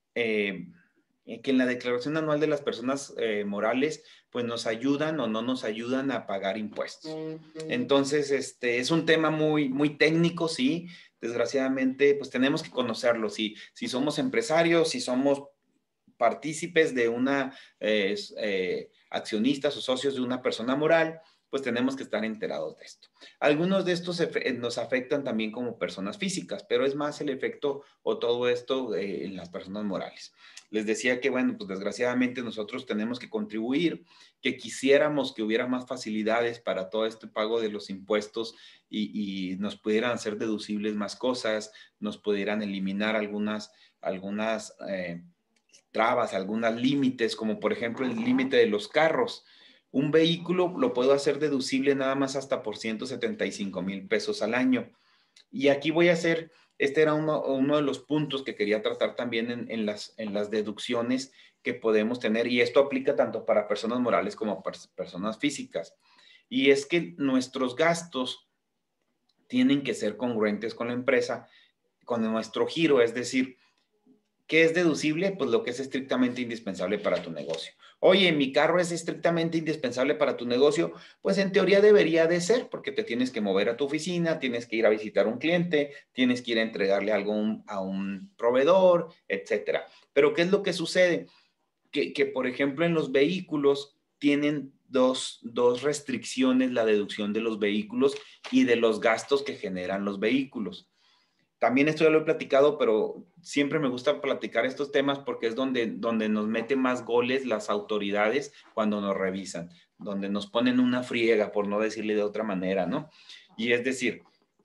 eh, que en la declaración anual de las personas eh, morales, pues nos ayudan o no nos ayudan a pagar impuestos. Entonces, este es un tema muy, muy técnico, sí. Desgraciadamente, pues tenemos que conocerlo. Si, si somos empresarios, si somos partícipes de una, eh, eh, accionistas o socios de una persona moral, pues tenemos que estar enterados de esto. Algunos de estos nos afectan también como personas físicas, pero es más el efecto o todo esto eh, en las personas morales. Les decía que, bueno, pues desgraciadamente nosotros tenemos que contribuir, que quisiéramos que hubiera más facilidades para todo este pago de los impuestos y, y nos pudieran hacer deducibles más cosas, nos pudieran eliminar algunas, algunas eh, trabas, algunos límites, como por ejemplo el límite de los carros. Un vehículo lo puedo hacer deducible nada más hasta por ciento setenta y cinco mil pesos al año. Y aquí voy a hacer, este era uno, uno de los puntos que quería tratar también en, en, las, en las deducciones que podemos tener. Y esto aplica tanto para personas morales como para personas físicas. Y es que nuestros gastos tienen que ser congruentes con la empresa, con nuestro giro, es decir, ¿qué es deducible? Pues lo que es estrictamente indispensable para tu negocio. Oye, mi carro es estrictamente indispensable para tu negocio, pues en teoría debería de ser, porque te tienes que mover a tu oficina, tienes que ir a visitar a un cliente, tienes que ir a entregarle algo a un, a un proveedor, etcétera. Pero ¿qué es lo que sucede? Que, que por ejemplo, en los vehículos tienen dos, dos restricciones la deducción de los vehículos y de los gastos que generan los vehículos. También esto ya lo he platicado, pero siempre me gusta platicar estos temas porque es donde, donde nos meten más goles las autoridades cuando nos revisan, donde nos ponen una friega, por no decirle de otra manera, ¿no? Y es decir,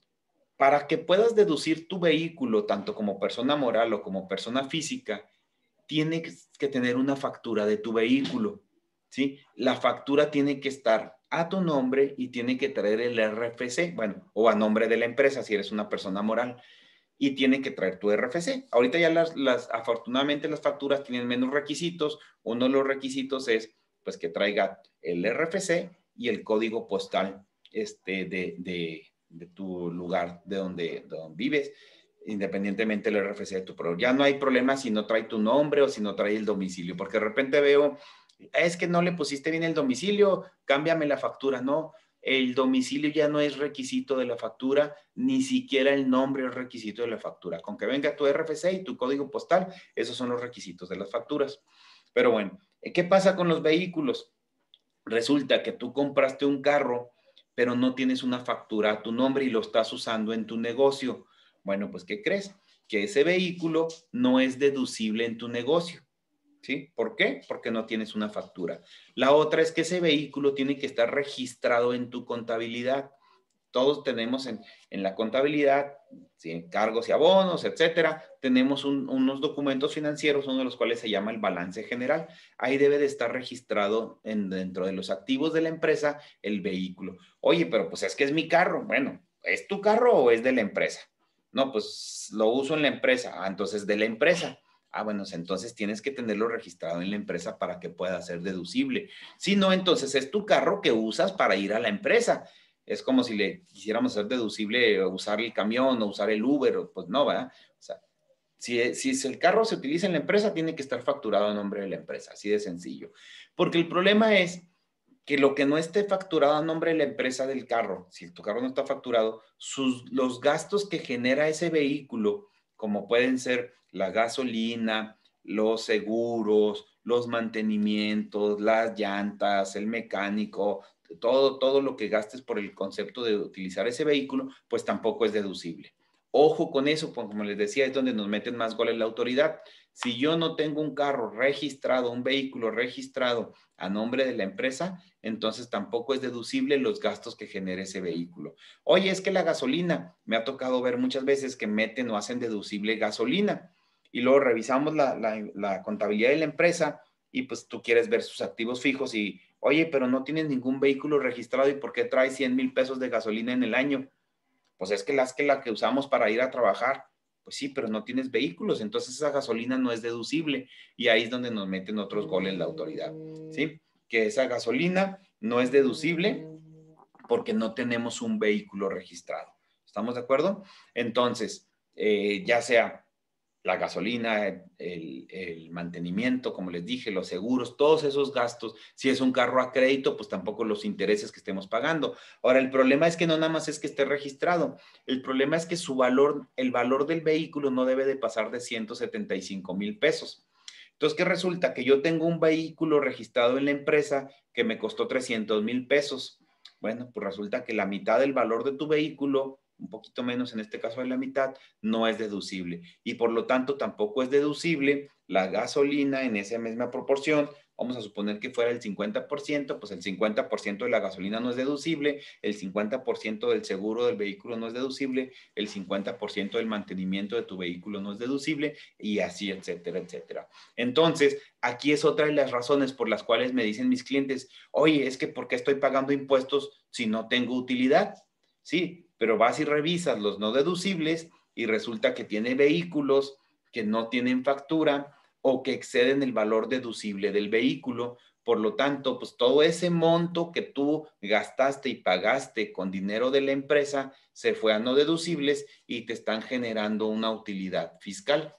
para que puedas deducir tu vehículo, tanto como persona moral o como persona física, tienes que tener una factura de tu vehículo, ¿sí? La factura tiene que estar a tu nombre y tiene que traer el R F C, bueno, o a nombre de la empresa si eres una persona moral. Y tiene que traer tu R F C. Ahorita ya las, las, afortunadamente las facturas tienen menos requisitos. Uno de los requisitos es, pues, que traiga el R F C y el código postal este, de, de, de tu lugar, de donde, de donde vives, independientemente del R F C de tu producto. Ya no hay problema si no trae tu nombre o si no trae el domicilio, porque de repente veo, es que no le pusiste bien el domicilio, cámbiame la factura. No, el domicilio ya no es requisito de la factura, ni siquiera el nombre es requisito de la factura. Con que venga tu R F C y tu código postal, esos son los requisitos de las facturas. Pero bueno, ¿qué pasa con los vehículos? Resulta que tú compraste un carro, pero no tienes una factura a tu nombre y lo estás usando en tu negocio. Bueno, pues, ¿qué crees? Que ese vehículo no es deducible en tu negocio. ¿Sí? ¿Por qué? Porque no tienes una factura. La otra es que ese vehículo tiene que estar registrado en tu contabilidad. todos tenemos en, en la contabilidad, ¿sí? Cargos y abonos, etcétera, tenemos un, unos documentos financieros, uno de los cuales se llama el balance general. Ahí debe de estar registrado en, dentro de los activos de la empresa el vehículo. Oye, pero pues es que es mi carro. Bueno, ¿es tu carro o es de la empresa? No, pues lo uso en la empresa. Ah, entonces de la empresa. Ah, bueno, entonces tienes que tenerlo registrado en la empresa para que pueda ser deducible. Si no, entonces es tu carro que usas para ir a la empresa. Es como si le quisiéramos hacer deducible usar el camión o usar el Uber, pues no, ¿verdad? O sea, si, si el carro se utiliza en la empresa, tiene que estar facturado a nombre de la empresa, así de sencillo. Porque el problema es que lo que no esté facturado a nombre de la empresa del carro, si tu carro no está facturado, sus, los gastos que genera ese vehículo, como pueden ser la gasolina, los seguros, los mantenimientos, las llantas, el mecánico, todo, todo lo que gastes por el concepto de utilizar ese vehículo, pues tampoco es deducible. Ojo con eso, porque como les decía, es donde nos meten más goles la autoridad. Si yo no tengo un carro registrado, un vehículo registrado a nombre de la empresa, entonces tampoco es deducible los gastos que genere ese vehículo. Oye, es que la gasolina, me ha tocado ver muchas veces que meten o hacen deducible gasolina y luego revisamos la, la, la contabilidad de la empresa y pues tú quieres ver sus activos fijos y, oye, pero no tienes ningún vehículo registrado y ¿por qué traes cien mil pesos de gasolina en el año? Pues es que las que la que usamos para ir a trabajar. Pues sí, pero no tienes vehículos, entonces esa gasolina no es deducible y ahí es donde nos meten otros goles la autoridad, ¿sí? Que esa gasolina no es deducible porque no tenemos un vehículo registrado. ¿Estamos de acuerdo? Entonces, eh, ya sea la gasolina, el, el mantenimiento, como les dije, los seguros, todos esos gastos. Si es un carro a crédito, pues tampoco los intereses que estemos pagando. Ahora, el problema es que no nada más es que esté registrado. El problema es que su valor, el valor del vehículo no debe de pasar de ciento setenta y cinco mil pesos. Entonces, ¿qué resulta? Que yo tengo un vehículo registrado en la empresa que me costó trescientos mil pesos. Bueno, pues resulta que la mitad del valor de tu vehículo, un poquito menos en este caso de la mitad, no es deducible y por lo tanto tampoco es deducible la gasolina en esa misma proporción. Vamos a suponer que fuera el cincuenta por ciento, pues el cincuenta por ciento de la gasolina no es deducible, el cincuenta por ciento del seguro del vehículo no es deducible, el cincuenta por ciento del mantenimiento de tu vehículo no es deducible y así, etcétera, etcétera. Entonces, aquí es otra de las razones por las cuales me dicen mis clientes, oye, es que ¿por qué estoy pagando impuestos si no tengo utilidad? Sí, pero vas y revisas los no deducibles y resulta que tiene vehículos que no tienen factura o que exceden el valor deducible del vehículo. Por lo tanto, pues todo ese monto que tú gastaste y pagaste con dinero de la empresa se fue a no deducibles y te están generando una utilidad fiscal.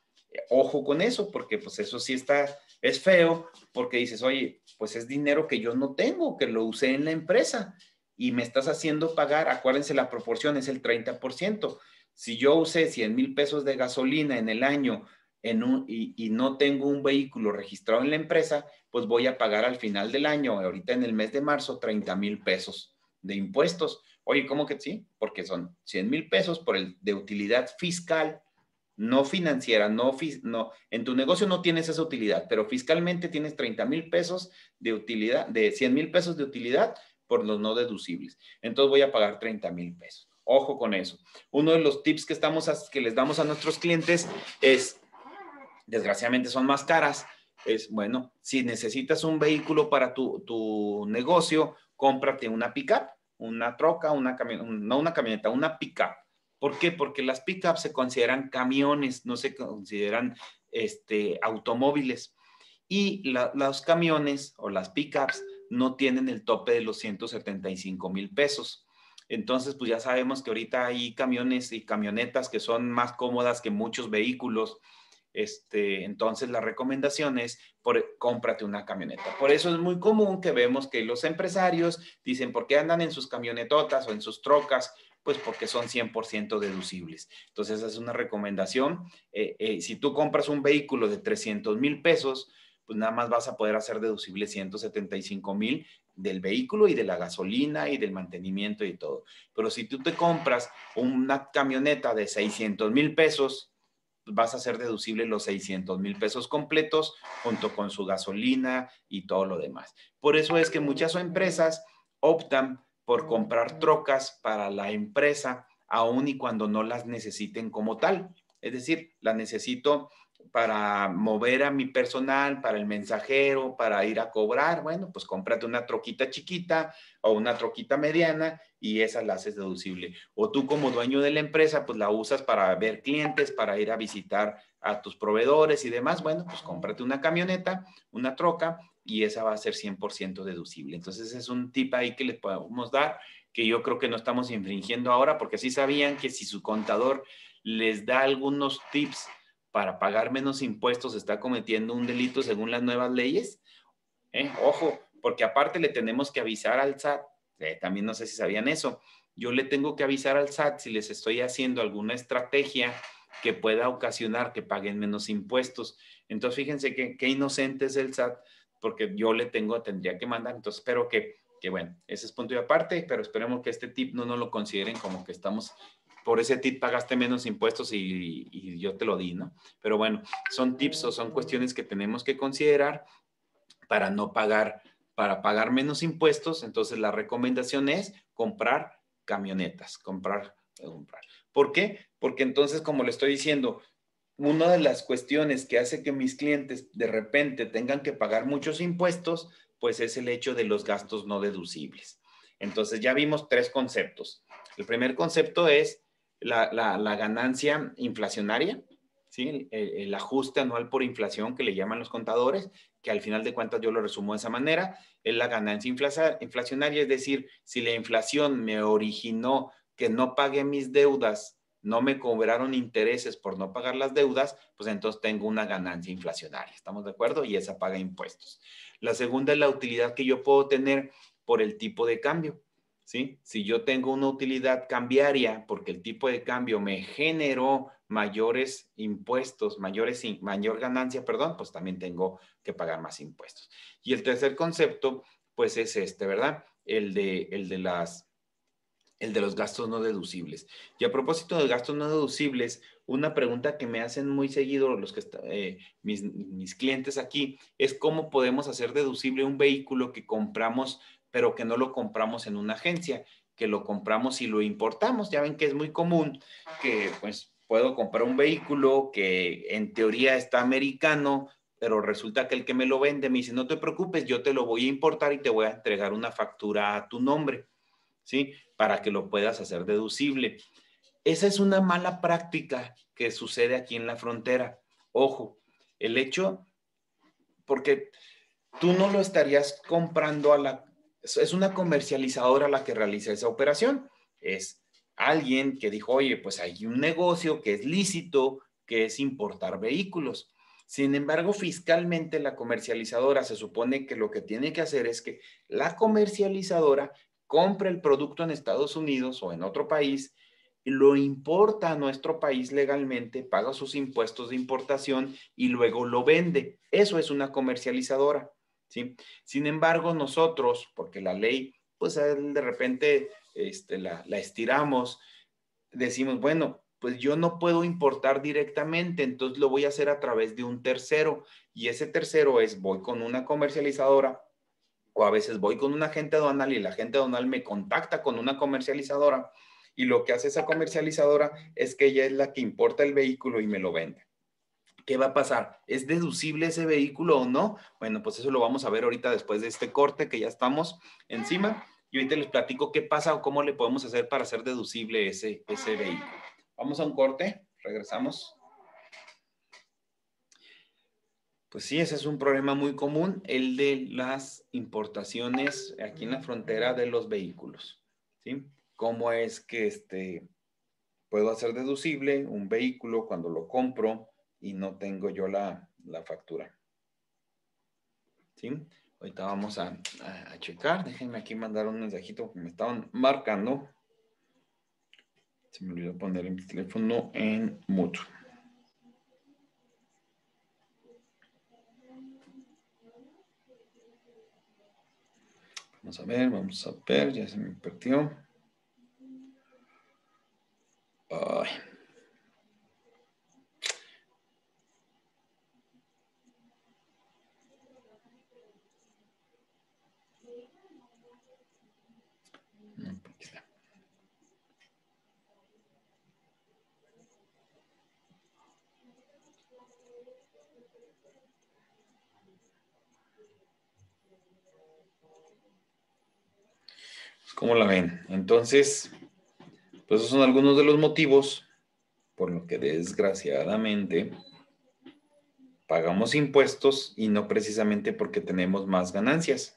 Ojo con eso, porque pues eso sí está, es feo, porque dices, oye, pues es dinero que yo no tengo, que lo usé en la empresa y me estás haciendo pagar, acuérdense, la proporción es el treinta por ciento. Si yo usé cien mil pesos de gasolina en el año en un, y, y no tengo un vehículo registrado en la empresa, pues voy a pagar al final del año, ahorita en el mes de marzo, treinta mil pesos de impuestos. Oye, ¿cómo que sí? Porque son cien mil pesos por el de utilidad fiscal, no financiera, no, no, en tu negocio no tienes esa utilidad, pero fiscalmente tienes treinta mil pesos de utilidad, de cien mil pesos de utilidad por los no deducibles. Entonces voy a pagar treinta mil pesos. Ojo con eso. Uno de los tips que, estamos a, que les damos a nuestros clientes es, desgraciadamente son más caras, es, bueno, si necesitas un vehículo para tu, tu negocio, cómprate una pick-up, una troca, una camioneta, no una camioneta, una pick-up. ¿Por qué? Porque las pick-ups se consideran camiones, no se consideran este, automóviles. Y la, los camiones o las pick-ups no tienen el tope de los ciento setenta y cinco mil pesos. Entonces, pues ya sabemos que ahorita hay camiones y camionetas que son más cómodas que muchos vehículos. Este, entonces, la recomendación es, por, cómprate una camioneta. Por eso es muy común que vemos que los empresarios dicen, ¿por qué andan en sus camionetotas o en sus trocas? Pues porque son cien por ciento deducibles. Entonces, esa es una recomendación. Eh, eh, si tú compras un vehículo de trescientos mil pesos, pues nada más vas a poder hacer deducible ciento setenta y cinco mil del vehículo y de la gasolina y del mantenimiento y todo. Pero si tú te compras una camioneta de seiscientos mil pesos, vas a hacer deducible los seiscientos mil pesos completos junto con su gasolina y todo lo demás. Por eso es que muchas empresas optan por comprar trocas para la empresa, aun y cuando no las necesiten como tal. Es decir, las necesito para mover a mi personal, para el mensajero, para ir a cobrar. Bueno, pues cómprate una troquita chiquita o una troquita mediana y esa la haces deducible. O tú como dueño de la empresa, pues la usas para ver clientes, para ir a visitar a tus proveedores y demás. Bueno, pues cómprate una camioneta, una troca y esa va a ser cien por ciento deducible. Entonces es un tip ahí que les podemos dar, que yo creo que no estamos infringiendo ahora, porque sí sabían que si su contador les da algunos tips para pagar menos impuestos, está cometiendo un delito según las nuevas leyes. ¿Eh? Ojo, porque aparte le tenemos que avisar al S A T, eh, también no sé si sabían eso, yo le tengo que avisar al S A T si les estoy haciendo alguna estrategia que pueda ocasionar que paguen menos impuestos. Entonces, fíjense que, que inocente es el S A T, porque yo le tengo, tendría que mandar. Entonces, espero que, que bueno, ese es punto y aparte, pero esperemos que este tip no nos lo consideren como que estamos, por ese tip pagaste menos impuestos y, y yo te lo di, ¿no? Pero bueno, son tips o son cuestiones que tenemos que considerar para no pagar, para pagar menos impuestos. Entonces, la recomendación es comprar camionetas, comprar, comprar. ¿Por qué? Porque entonces, como le estoy diciendo, una de las cuestiones que hace que mis clientes de repente tengan que pagar muchos impuestos, pues es el hecho de los gastos no deducibles. Entonces, ya vimos tres conceptos. El primer concepto es la, la, la ganancia inflacionaria, ¿sí? El, el ajuste anual por inflación que le llaman los contadores, que al final de cuentas yo lo resumo de esa manera, es la ganancia inflacionaria, es decir, si la inflación me originó que no pague mis deudas, no me cobraron intereses por no pagar las deudas, pues entonces tengo una ganancia inflacionaria, ¿estamos de acuerdo? Y esa paga impuestos. La segunda es la utilidad que yo puedo tener por el tipo de cambio, ¿sí? Si yo tengo una utilidad cambiaria porque el tipo de cambio me generó mayores impuestos, mayores, mayor ganancia, perdón, pues también tengo que pagar más impuestos. Y el tercer concepto, pues es este, ¿verdad? El de, el de las el de los gastos no deducibles. Y a propósito de gastos no deducibles, una pregunta que me hacen muy seguido los que está, eh, mis, mis clientes aquí es cómo podemos hacer deducible un vehículo que compramos, pero que no lo compramos en una agencia, que lo compramos y lo importamos. Ya ven que es muy común que pues puedo comprar un vehículo que en teoría está americano, pero resulta que el que me lo vende me dice, no te preocupes, yo te lo voy a importar y te voy a entregar una factura a tu nombre, ¿sí? Para que lo puedas hacer deducible. Esa es una mala práctica que sucede aquí en la frontera. Ojo, el hecho, porque tú no lo estarías comprando a la, es una comercializadora la que realiza esa operación. Es alguien que dijo, oye, pues hay un negocio que es lícito, que es importar vehículos. Sin embargo, fiscalmente la comercializadora se supone que lo que tiene que hacer es que la comercializadora compre el producto en Estados Unidos o en otro país, lo importa a nuestro país legalmente, paga sus impuestos de importación y luego lo vende. Eso es una comercializadora, ¿sí? Sin embargo, nosotros, porque la ley, pues de repente este, la, la estiramos, decimos, bueno, pues yo no puedo importar directamente, entonces lo voy a hacer a través de un tercero. Y ese tercero es, voy con una comercializadora o a veces voy con un agente aduanal y el agente aduanal me contacta con una comercializadora y lo que hace esa comercializadora es que ella es la que importa el vehículo y me lo vende. ¿Qué va a pasar? ¿Es deducible ese vehículo o no? Bueno, pues eso lo vamos a ver ahorita después de este corte que ya estamos encima. Y ahorita les platico qué pasa o cómo le podemos hacer para hacer deducible ese, ese vehículo. Vamos a un corte, regresamos. Pues sí, ese es un problema muy común, el de las importaciones aquí en la frontera de los vehículos, ¿sí? ¿Cómo es que este, puedo hacer deducible un vehículo cuando lo compro y no tengo yo la, la factura? ¿Sí? Ahorita vamos a, a, a checar. Déjenme aquí mandar un mensajito que me estaban marcando. Se me olvidó poner el teléfono en mute. Vamos a ver, vamos a ver. Ya se me perdió. Ay. está. ¿Cómo la ven? Entonces, pues esos son algunos de los motivos por los que desgraciadamente pagamos impuestos y no precisamente porque tenemos más ganancias.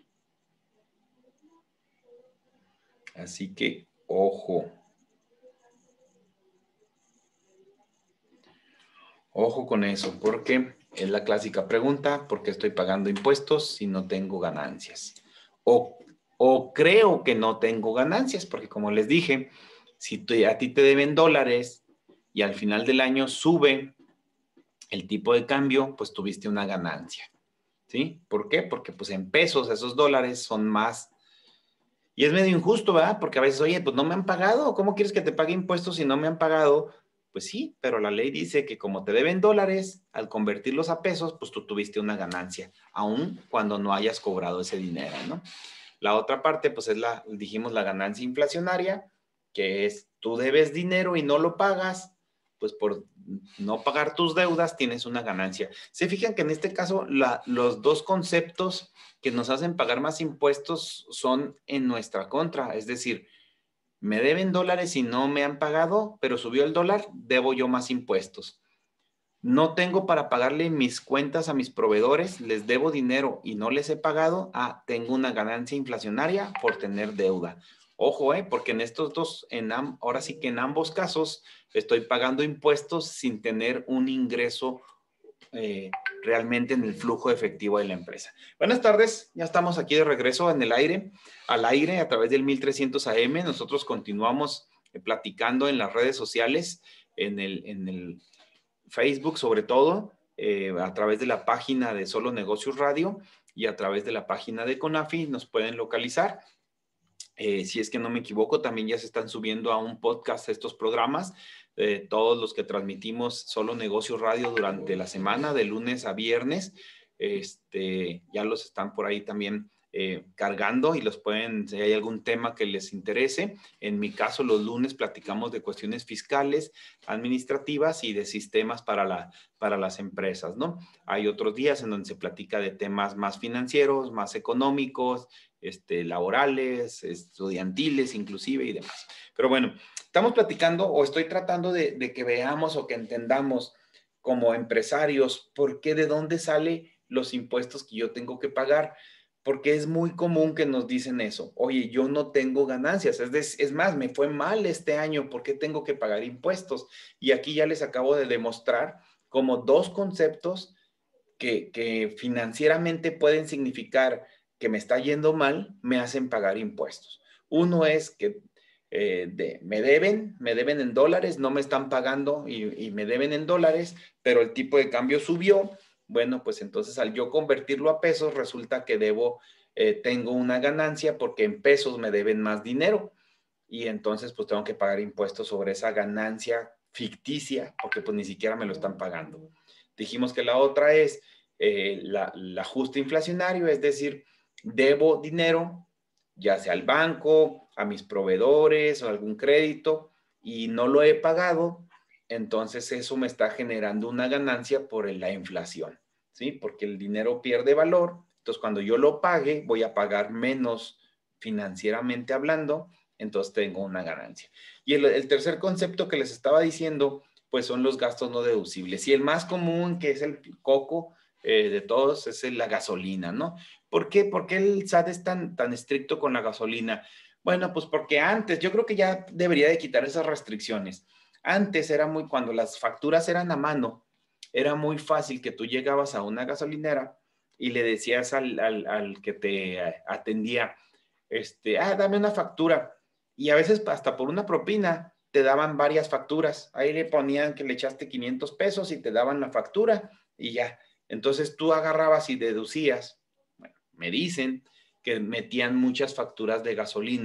Así que, ojo. Ojo con eso, porque es la clásica pregunta, ¿por qué estoy pagando impuestos si no tengo ganancias? O, o creo que no tengo ganancias, porque como les dije, si te, a ti te deben dólares y al final del año sube el tipo de cambio, pues tuviste una ganancia, ¿sí? ¿Por qué? Porque pues en pesos esos dólares son más. Y es medio injusto, ¿verdad? Porque a veces, oye, pues no me han pagado, ¿cómo quieres que te pague impuestos si no me han pagado? Pues sí, pero la ley dice que como te deben dólares, al convertirlos a pesos, pues tú tuviste una ganancia, aun cuando no hayas cobrado ese dinero, ¿no? La otra parte, pues es la, dijimos, la ganancia inflacionaria, que es tú debes dinero y no lo pagas, pues por no pagar tus deudas tienes una ganancia. Se fijan que en este caso la, los dos conceptos que nos hacen pagar más impuestos son en nuestra contra, es decir, me deben dólares y no me han pagado, pero subió el dólar, debo yo más impuestos. No tengo para pagarle mis cuentas a mis proveedores, les debo dinero y no les he pagado, ah, tengo una ganancia inflacionaria por tener deuda. Ojo, eh, porque en estos dos, en ahora sí que en ambos casos estoy pagando impuestos sin tener un ingreso eh, realmente en el flujo efectivo de la empresa. Buenas tardes, ya estamos aquí de regreso en el aire, al aire a través del mil trescientos A M. Nosotros continuamos eh, platicando en las redes sociales, en el, en el Facebook sobre todo, eh, a través de la página de Solo Negocios Radio y a través de la página de CONAFI nos pueden localizar. Eh, si es que no me equivoco, también ya se están subiendo a un podcast estos programas, eh, todos los que transmitimos Solo Negocios Radio durante la semana, de lunes a viernes, este, ya los están por ahí también eh, cargando y los pueden, si hay algún tema que les interese. En mi caso, los lunes platicamos de cuestiones fiscales, administrativas y de sistemas para, la, para las empresas, ¿no? Hay otros días en donde se platica de temas más financieros, más económicos, Este, laborales, estudiantiles inclusive y demás. Pero bueno, estamos platicando o estoy tratando de, de que veamos o que entendamos como empresarios por qué, de dónde salen los impuestos que yo tengo que pagar, porque es muy común que nos dicen eso, oye, yo no tengo ganancias, es, de, es más, me fue mal este año, ¿por qué tengo que pagar impuestos? Y aquí ya les acabo de demostrar como dos conceptos que, que financieramente pueden significar que me está yendo mal, me hacen pagar impuestos. Uno es que eh, de, me deben, me deben en dólares, no me están pagando y, y me deben en dólares, pero el tipo de cambio subió. Bueno, pues entonces al yo convertirlo a pesos, resulta que debo, eh, tengo una ganancia porque en pesos me deben más dinero y entonces pues tengo que pagar impuestos sobre esa ganancia ficticia porque pues ni siquiera me lo están pagando. Dijimos que la otra es eh, la, el ajuste inflacionario, es decir, debo dinero, ya sea al banco, a mis proveedores o algún crédito, y no lo he pagado, entonces eso me está generando una ganancia por la inflación, ¿sí? Porque el dinero pierde valor, entonces cuando yo lo pague, voy a pagar menos financieramente hablando, entonces tengo una ganancia. Y el, el tercer concepto que les estaba diciendo, pues son los gastos no deducibles. Y el más común, que es el coco eh, de todos, es la gasolina, ¿no? ¿Por qué? ¿Por qué el S A T es tan, tan estricto con la gasolina? Bueno, pues porque antes, yo creo que ya debería de quitar esas restricciones. Antes era muy, cuando las facturas eran a mano, era muy fácil que tú llegabas a una gasolinera y le decías al, al, al que te atendía, este, ah, dame una factura. Y a veces hasta por una propina te daban varias facturas. Ahí le ponían que le echaste quinientos pesos y te daban la factura y ya. Entonces tú agarrabas y deducías. Bueno, me dicen que metían muchas facturas de gasolina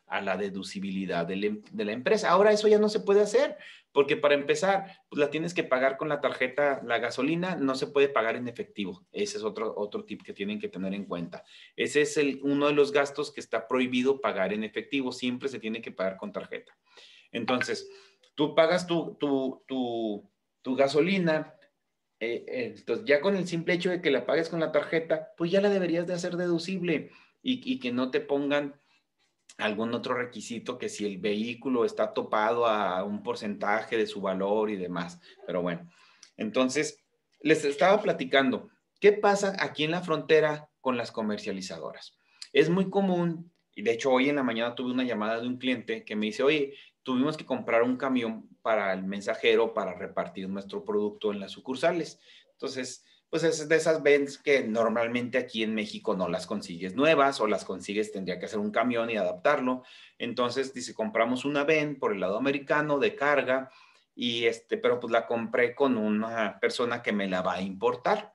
a la deducibilidad de la, de la empresa. Ahora eso ya no se puede hacer, porque para empezar, pues la tienes que pagar con la tarjeta, la gasolina no se puede pagar en efectivo. Ese es otro, otro tip que tienen que tener en cuenta. Ese es el, uno de los gastos que está prohibido pagar en efectivo, siempre se tiene que pagar con tarjeta. Entonces, tú pagas tu, tu, tu, tu gasolina, eh, eh, entonces ya con el simple hecho de que la pagues con la tarjeta, pues ya la deberías de hacer deducible y, y que no te pongan algún otro requisito, que si el vehículo está topado a un porcentaje de su valor y demás. Pero bueno, entonces les estaba platicando, ¿qué pasa aquí en la frontera con las comercializadoras? Es muy común, y de hecho hoy en la mañana tuve una llamada de un cliente que me dice, oye, tuvimos que comprar un camión para el mensajero para repartir nuestro producto en las sucursales. Entonces, pues es de esas vans que normalmente aquí en México no las consigues nuevas o las consigues, tendría que hacer un camión y adaptarlo. Entonces dice, compramos una van por el lado americano de carga, y este, pero pues la compré con una persona que me la va a importar.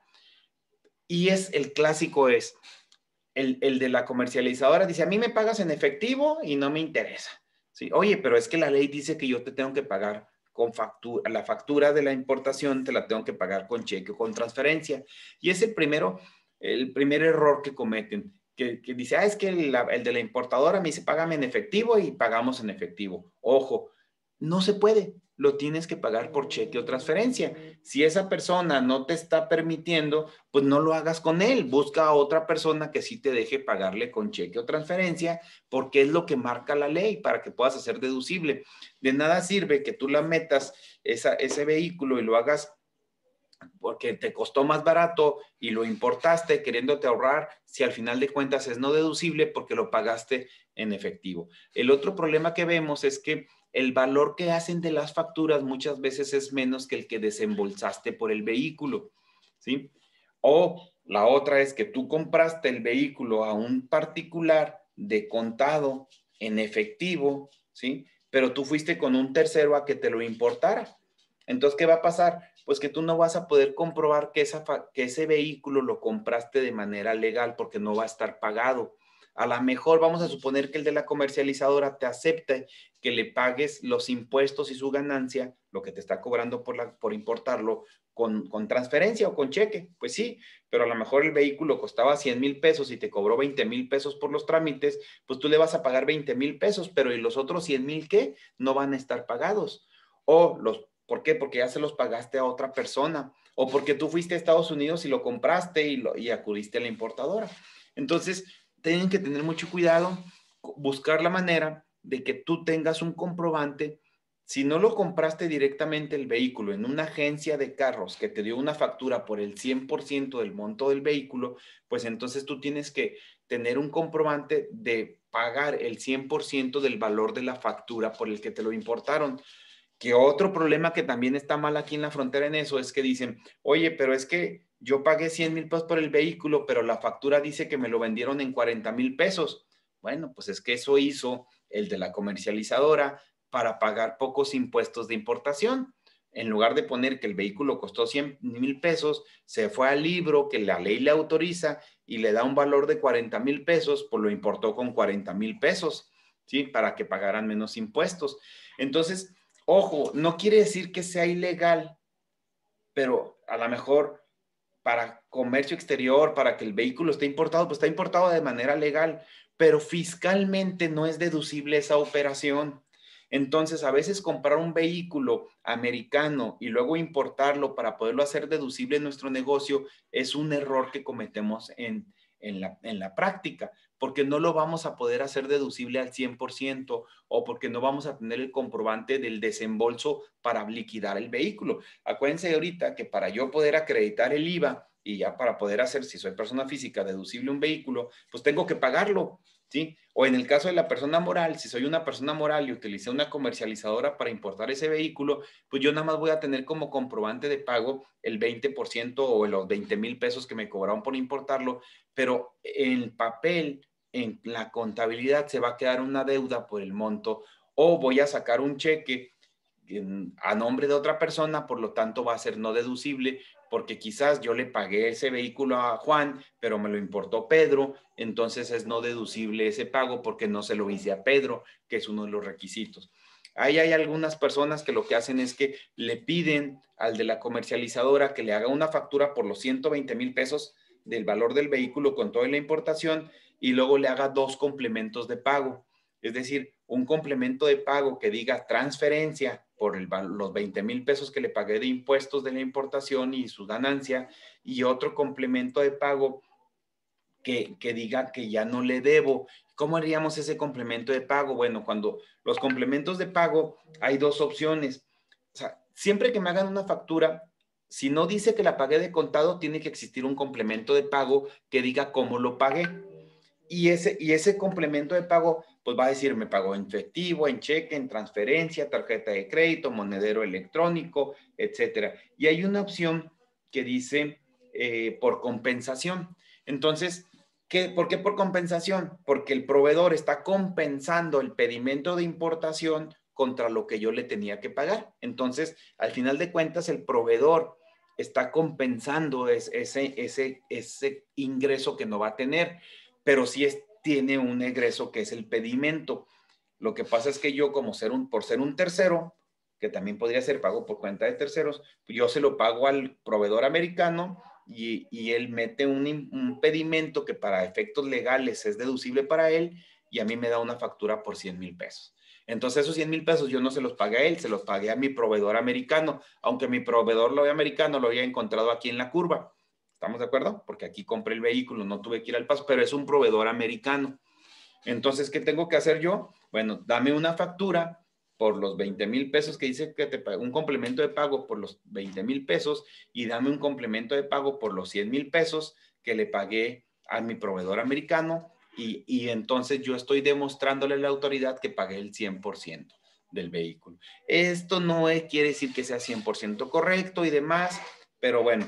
Y es el clásico es, el, el de la comercializadora dice, a mí me pagas en efectivo y no me interesa. ¿Sí? Oye, pero es que la ley dice que yo te tengo que pagar con factura, la factura de la importación te la tengo que pagar con cheque o con transferencia. Y es el primero, el primer error que cometen, que, que dice, ah, es que el, el de la importadora me dice, págame en efectivo y pagamos en efectivo. Ojo, no se puede, lo tienes que pagar por cheque o transferencia. Si esa persona no te está permitiendo, pues no lo hagas con él, busca a otra persona que sí te deje pagarle con cheque o transferencia, porque es lo que marca la ley para que puedas hacer deducible. De nada sirve que tú la metas esa, ese vehículo y lo hagas porque te costó más barato y lo importaste queriéndote ahorrar, si al final de cuentas es no deducible porque lo pagaste en efectivo. El otro problema que vemos es que el valor que hacen de las facturas muchas veces es menos que el que desembolsaste por el vehículo, ¿sí? O la otra es que tú compraste el vehículo a un particular de contado en efectivo, ¿sí? Pero tú fuiste con un tercero a que te lo importara. Entonces, ¿qué va a pasar? Pues que tú no vas a poder comprobar que, esa, que ese vehículo lo compraste de manera legal porque no va a estar pagado. A lo mejor vamos a suponer que el de la comercializadora te acepte que le pagues los impuestos y su ganancia, lo que te está cobrando por, la, por importarlo, con, con transferencia o con cheque. Pues sí, pero a lo mejor el vehículo costaba cien mil pesos y te cobró veinte mil pesos por los trámites, pues tú le vas a pagar veinte mil pesos, pero ¿y los otros cien mil qué? No van a estar pagados. O los ¿Por qué? Porque ya se los pagaste a otra persona, o porque tú fuiste a Estados Unidos y lo compraste y, lo, y acudiste a la importadora. Entonces, tienen que tener mucho cuidado, buscar la manera de que tú tengas un comprobante. Si no lo compraste directamente el vehículo en una agencia de carros que te dio una factura por el cien por ciento del monto del vehículo, pues entonces tú tienes que tener un comprobante de pagar el cien por ciento del valor de la factura por el que te lo importaron. Que otro problema que también está mal aquí en la frontera en eso es que dicen, oye, pero es que yo pagué cien mil pesos por el vehículo, pero la factura dice que me lo vendieron en cuarenta mil pesos. Bueno, pues es que eso hizo el de la comercializadora para pagar pocos impuestos de importación. En lugar de poner que el vehículo costó cien mil pesos, se fue al libro que la ley le autoriza y le da un valor de cuarenta mil pesos, pues lo importó con cuarenta mil pesos, ¿sí? Para que pagaran menos impuestos. Entonces, ojo, no quiere decir que sea ilegal, pero a lo mejor para comercio exterior, para que el vehículo esté importado, pues está importado de manera legal, pero fiscalmente no es deducible esa operación. Entonces, a veces comprar un vehículo americano y luego importarlo para poderlo hacer deducible en nuestro negocio es un error que cometemos en, en, la, en la práctica, porque no lo vamos a poder hacer deducible al cien por ciento o porque no vamos a tener el comprobante del desembolso para liquidar el vehículo. Acuérdense ahorita que para yo poder acreditar el I V A y ya para poder hacer, si soy persona física, deducible un vehículo, pues tengo que pagarlo, ¿sí? O en el caso de la persona moral, si soy una persona moral y utilicé una comercializadora para importar ese vehículo, pues yo nada más voy a tener como comprobante de pago el veinte por ciento o los veinte mil pesos que me cobraron por importarlo, pero en papel, en la contabilidad se va a quedar una deuda por el monto, o voy a sacar un cheque en, a nombre de otra persona, por lo tanto va a ser no deducible porque quizás yo le pagué ese vehículo a Juan, pero me lo importó Pedro, entonces es no deducible ese pago porque no se lo hice a Pedro, que es uno de los requisitos. Ahí hay algunas personas que lo que hacen es que le piden al de la comercializadora que le haga una factura por los ciento veinte mil pesos del valor del vehículo con toda la importación y luego le haga dos complementos de pago. Es decir, un complemento de pago que diga transferencia por el, los veinte mil pesos que le pagué de impuestos de la importación y su ganancia, y otro complemento de pago que, que diga que ya no le debo. ¿Cómo haríamos ese complemento de pago? Bueno, cuando los complementos de pago hay dos opciones. O sea, siempre que me hagan una factura, si no dice que la pagué de contado, tiene que existir un complemento de pago que diga cómo lo pagué. Y ese, y ese complemento de pago, pues va a decir, me pagó en efectivo, en cheque, en transferencia, tarjeta de crédito, monedero electrónico, etcétera. Y hay una opción que dice eh, por compensación. Entonces, ¿qué, ¿por qué por compensación? Porque el proveedor está compensando el pedimento de importación contra lo que yo le tenía que pagar. Entonces, al final de cuentas, el proveedor está compensando ese, ese, ese, ese ingreso que no va a tener, pero sí es, tiene un egreso que es el pedimento. Lo que pasa es que yo, como ser un, por ser un tercero, que también podría ser pago por cuenta de terceros, pues yo se lo pago al proveedor americano y, y él mete un, un pedimento que para efectos legales es deducible para él y a mí me da una factura por cien mil pesos. Entonces esos cien mil pesos yo no se los pagué a él, se los pagué a mi proveedor americano, aunque mi proveedor lo americano lo había encontrado aquí en la curva. ¿Estamos de acuerdo? Porque aquí compré el vehículo, no tuve que ir al paso, pero es un proveedor americano. Entonces, ¿qué tengo que hacer yo? Bueno, dame una factura por los veinte mil pesos que dice que te pago, un complemento de pago por los veinte mil pesos y dame un complemento de pago por los cien mil pesos que le pagué a mi proveedor americano y, y entonces yo estoy demostrándole a la autoridad que pagué el cien por ciento del vehículo. Esto no es, quiere decir que sea cien por ciento correcto y demás, pero bueno,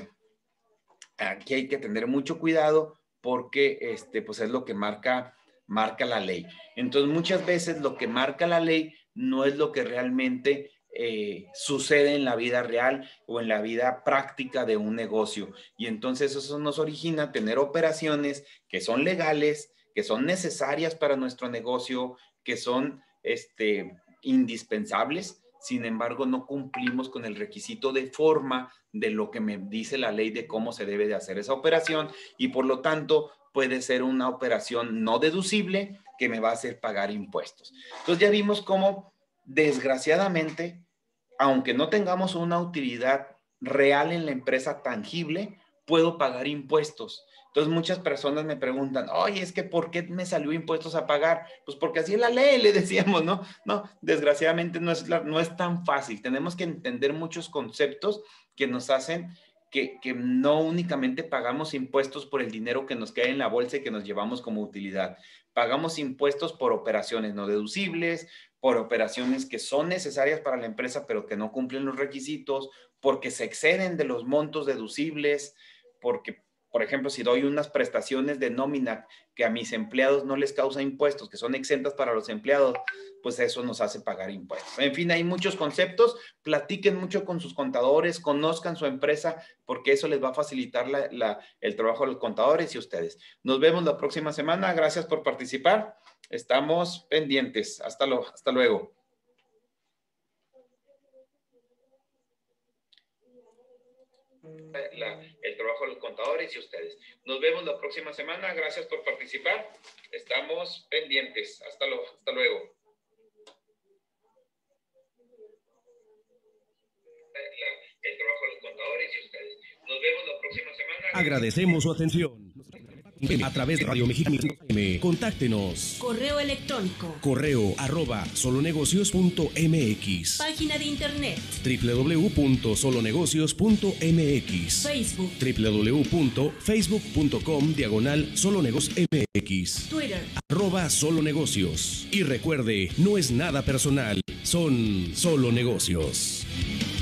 aquí hay que tener mucho cuidado porque este, pues es lo que marca, marca la ley. Entonces, muchas veces lo que marca la ley no es lo que realmente eh, sucede en la vida real o en la vida práctica de un negocio. Y entonces eso nos origina tener operaciones que son legales, que son necesarias para nuestro negocio, que son este, indispensables. Sin embargo, no cumplimos con el requisito de forma de lo que me dice la ley de cómo se debe de hacer esa operación y por lo tanto puede ser una operación no deducible que me va a hacer pagar impuestos. Entonces ya vimos cómo desgraciadamente, aunque no tengamos una utilidad real en la empresa tangible, puedo pagar impuestos. Entonces muchas personas me preguntan, oye, es que ¿por qué me salió impuestos a pagar? Pues porque así es la ley, le decíamos, ¿no? No, desgraciadamente no es, la, no es tan fácil. Tenemos que entender muchos conceptos que nos hacen que, que no únicamente pagamos impuestos por el dinero que nos cae en la bolsa y que nos llevamos como utilidad. Pagamos impuestos por operaciones no deducibles, por operaciones que son necesarias para la empresa, pero que no cumplen los requisitos, porque se exceden de los montos deducibles, porque por ejemplo, si doy unas prestaciones de nómina que a mis empleados no les causa impuestos, que son exentas para los empleados, pues eso nos hace pagar impuestos. En fin, hay muchos conceptos. Platiquen mucho con sus contadores, conozcan su empresa, porque eso les va a facilitar la, la, el trabajo de los contadores y ustedes. Nos vemos la próxima semana. Gracias por participar. Estamos pendientes. Hasta, lo, hasta luego. La, el trabajo de los contadores y ustedes. Nos vemos la próxima semana. Gracias por participar. Estamos pendientes. Hasta, lo, hasta luego. La, el trabajo de los contadores y ustedes. Nos vemos la próxima semana. Agradecemos su atención. A través de Radio Mexicana, contáctenos. Correo electrónico. Correo arroba solonegocios punto mx. Página de internet. doble u doble u doble u punto solonegocios punto mx. Facebook. doble u doble u doble u punto facebook punto com diagonal solonegocios mx. Twitter. Arroba solonegocios. Y recuerde, no es nada personal, son solo negocios.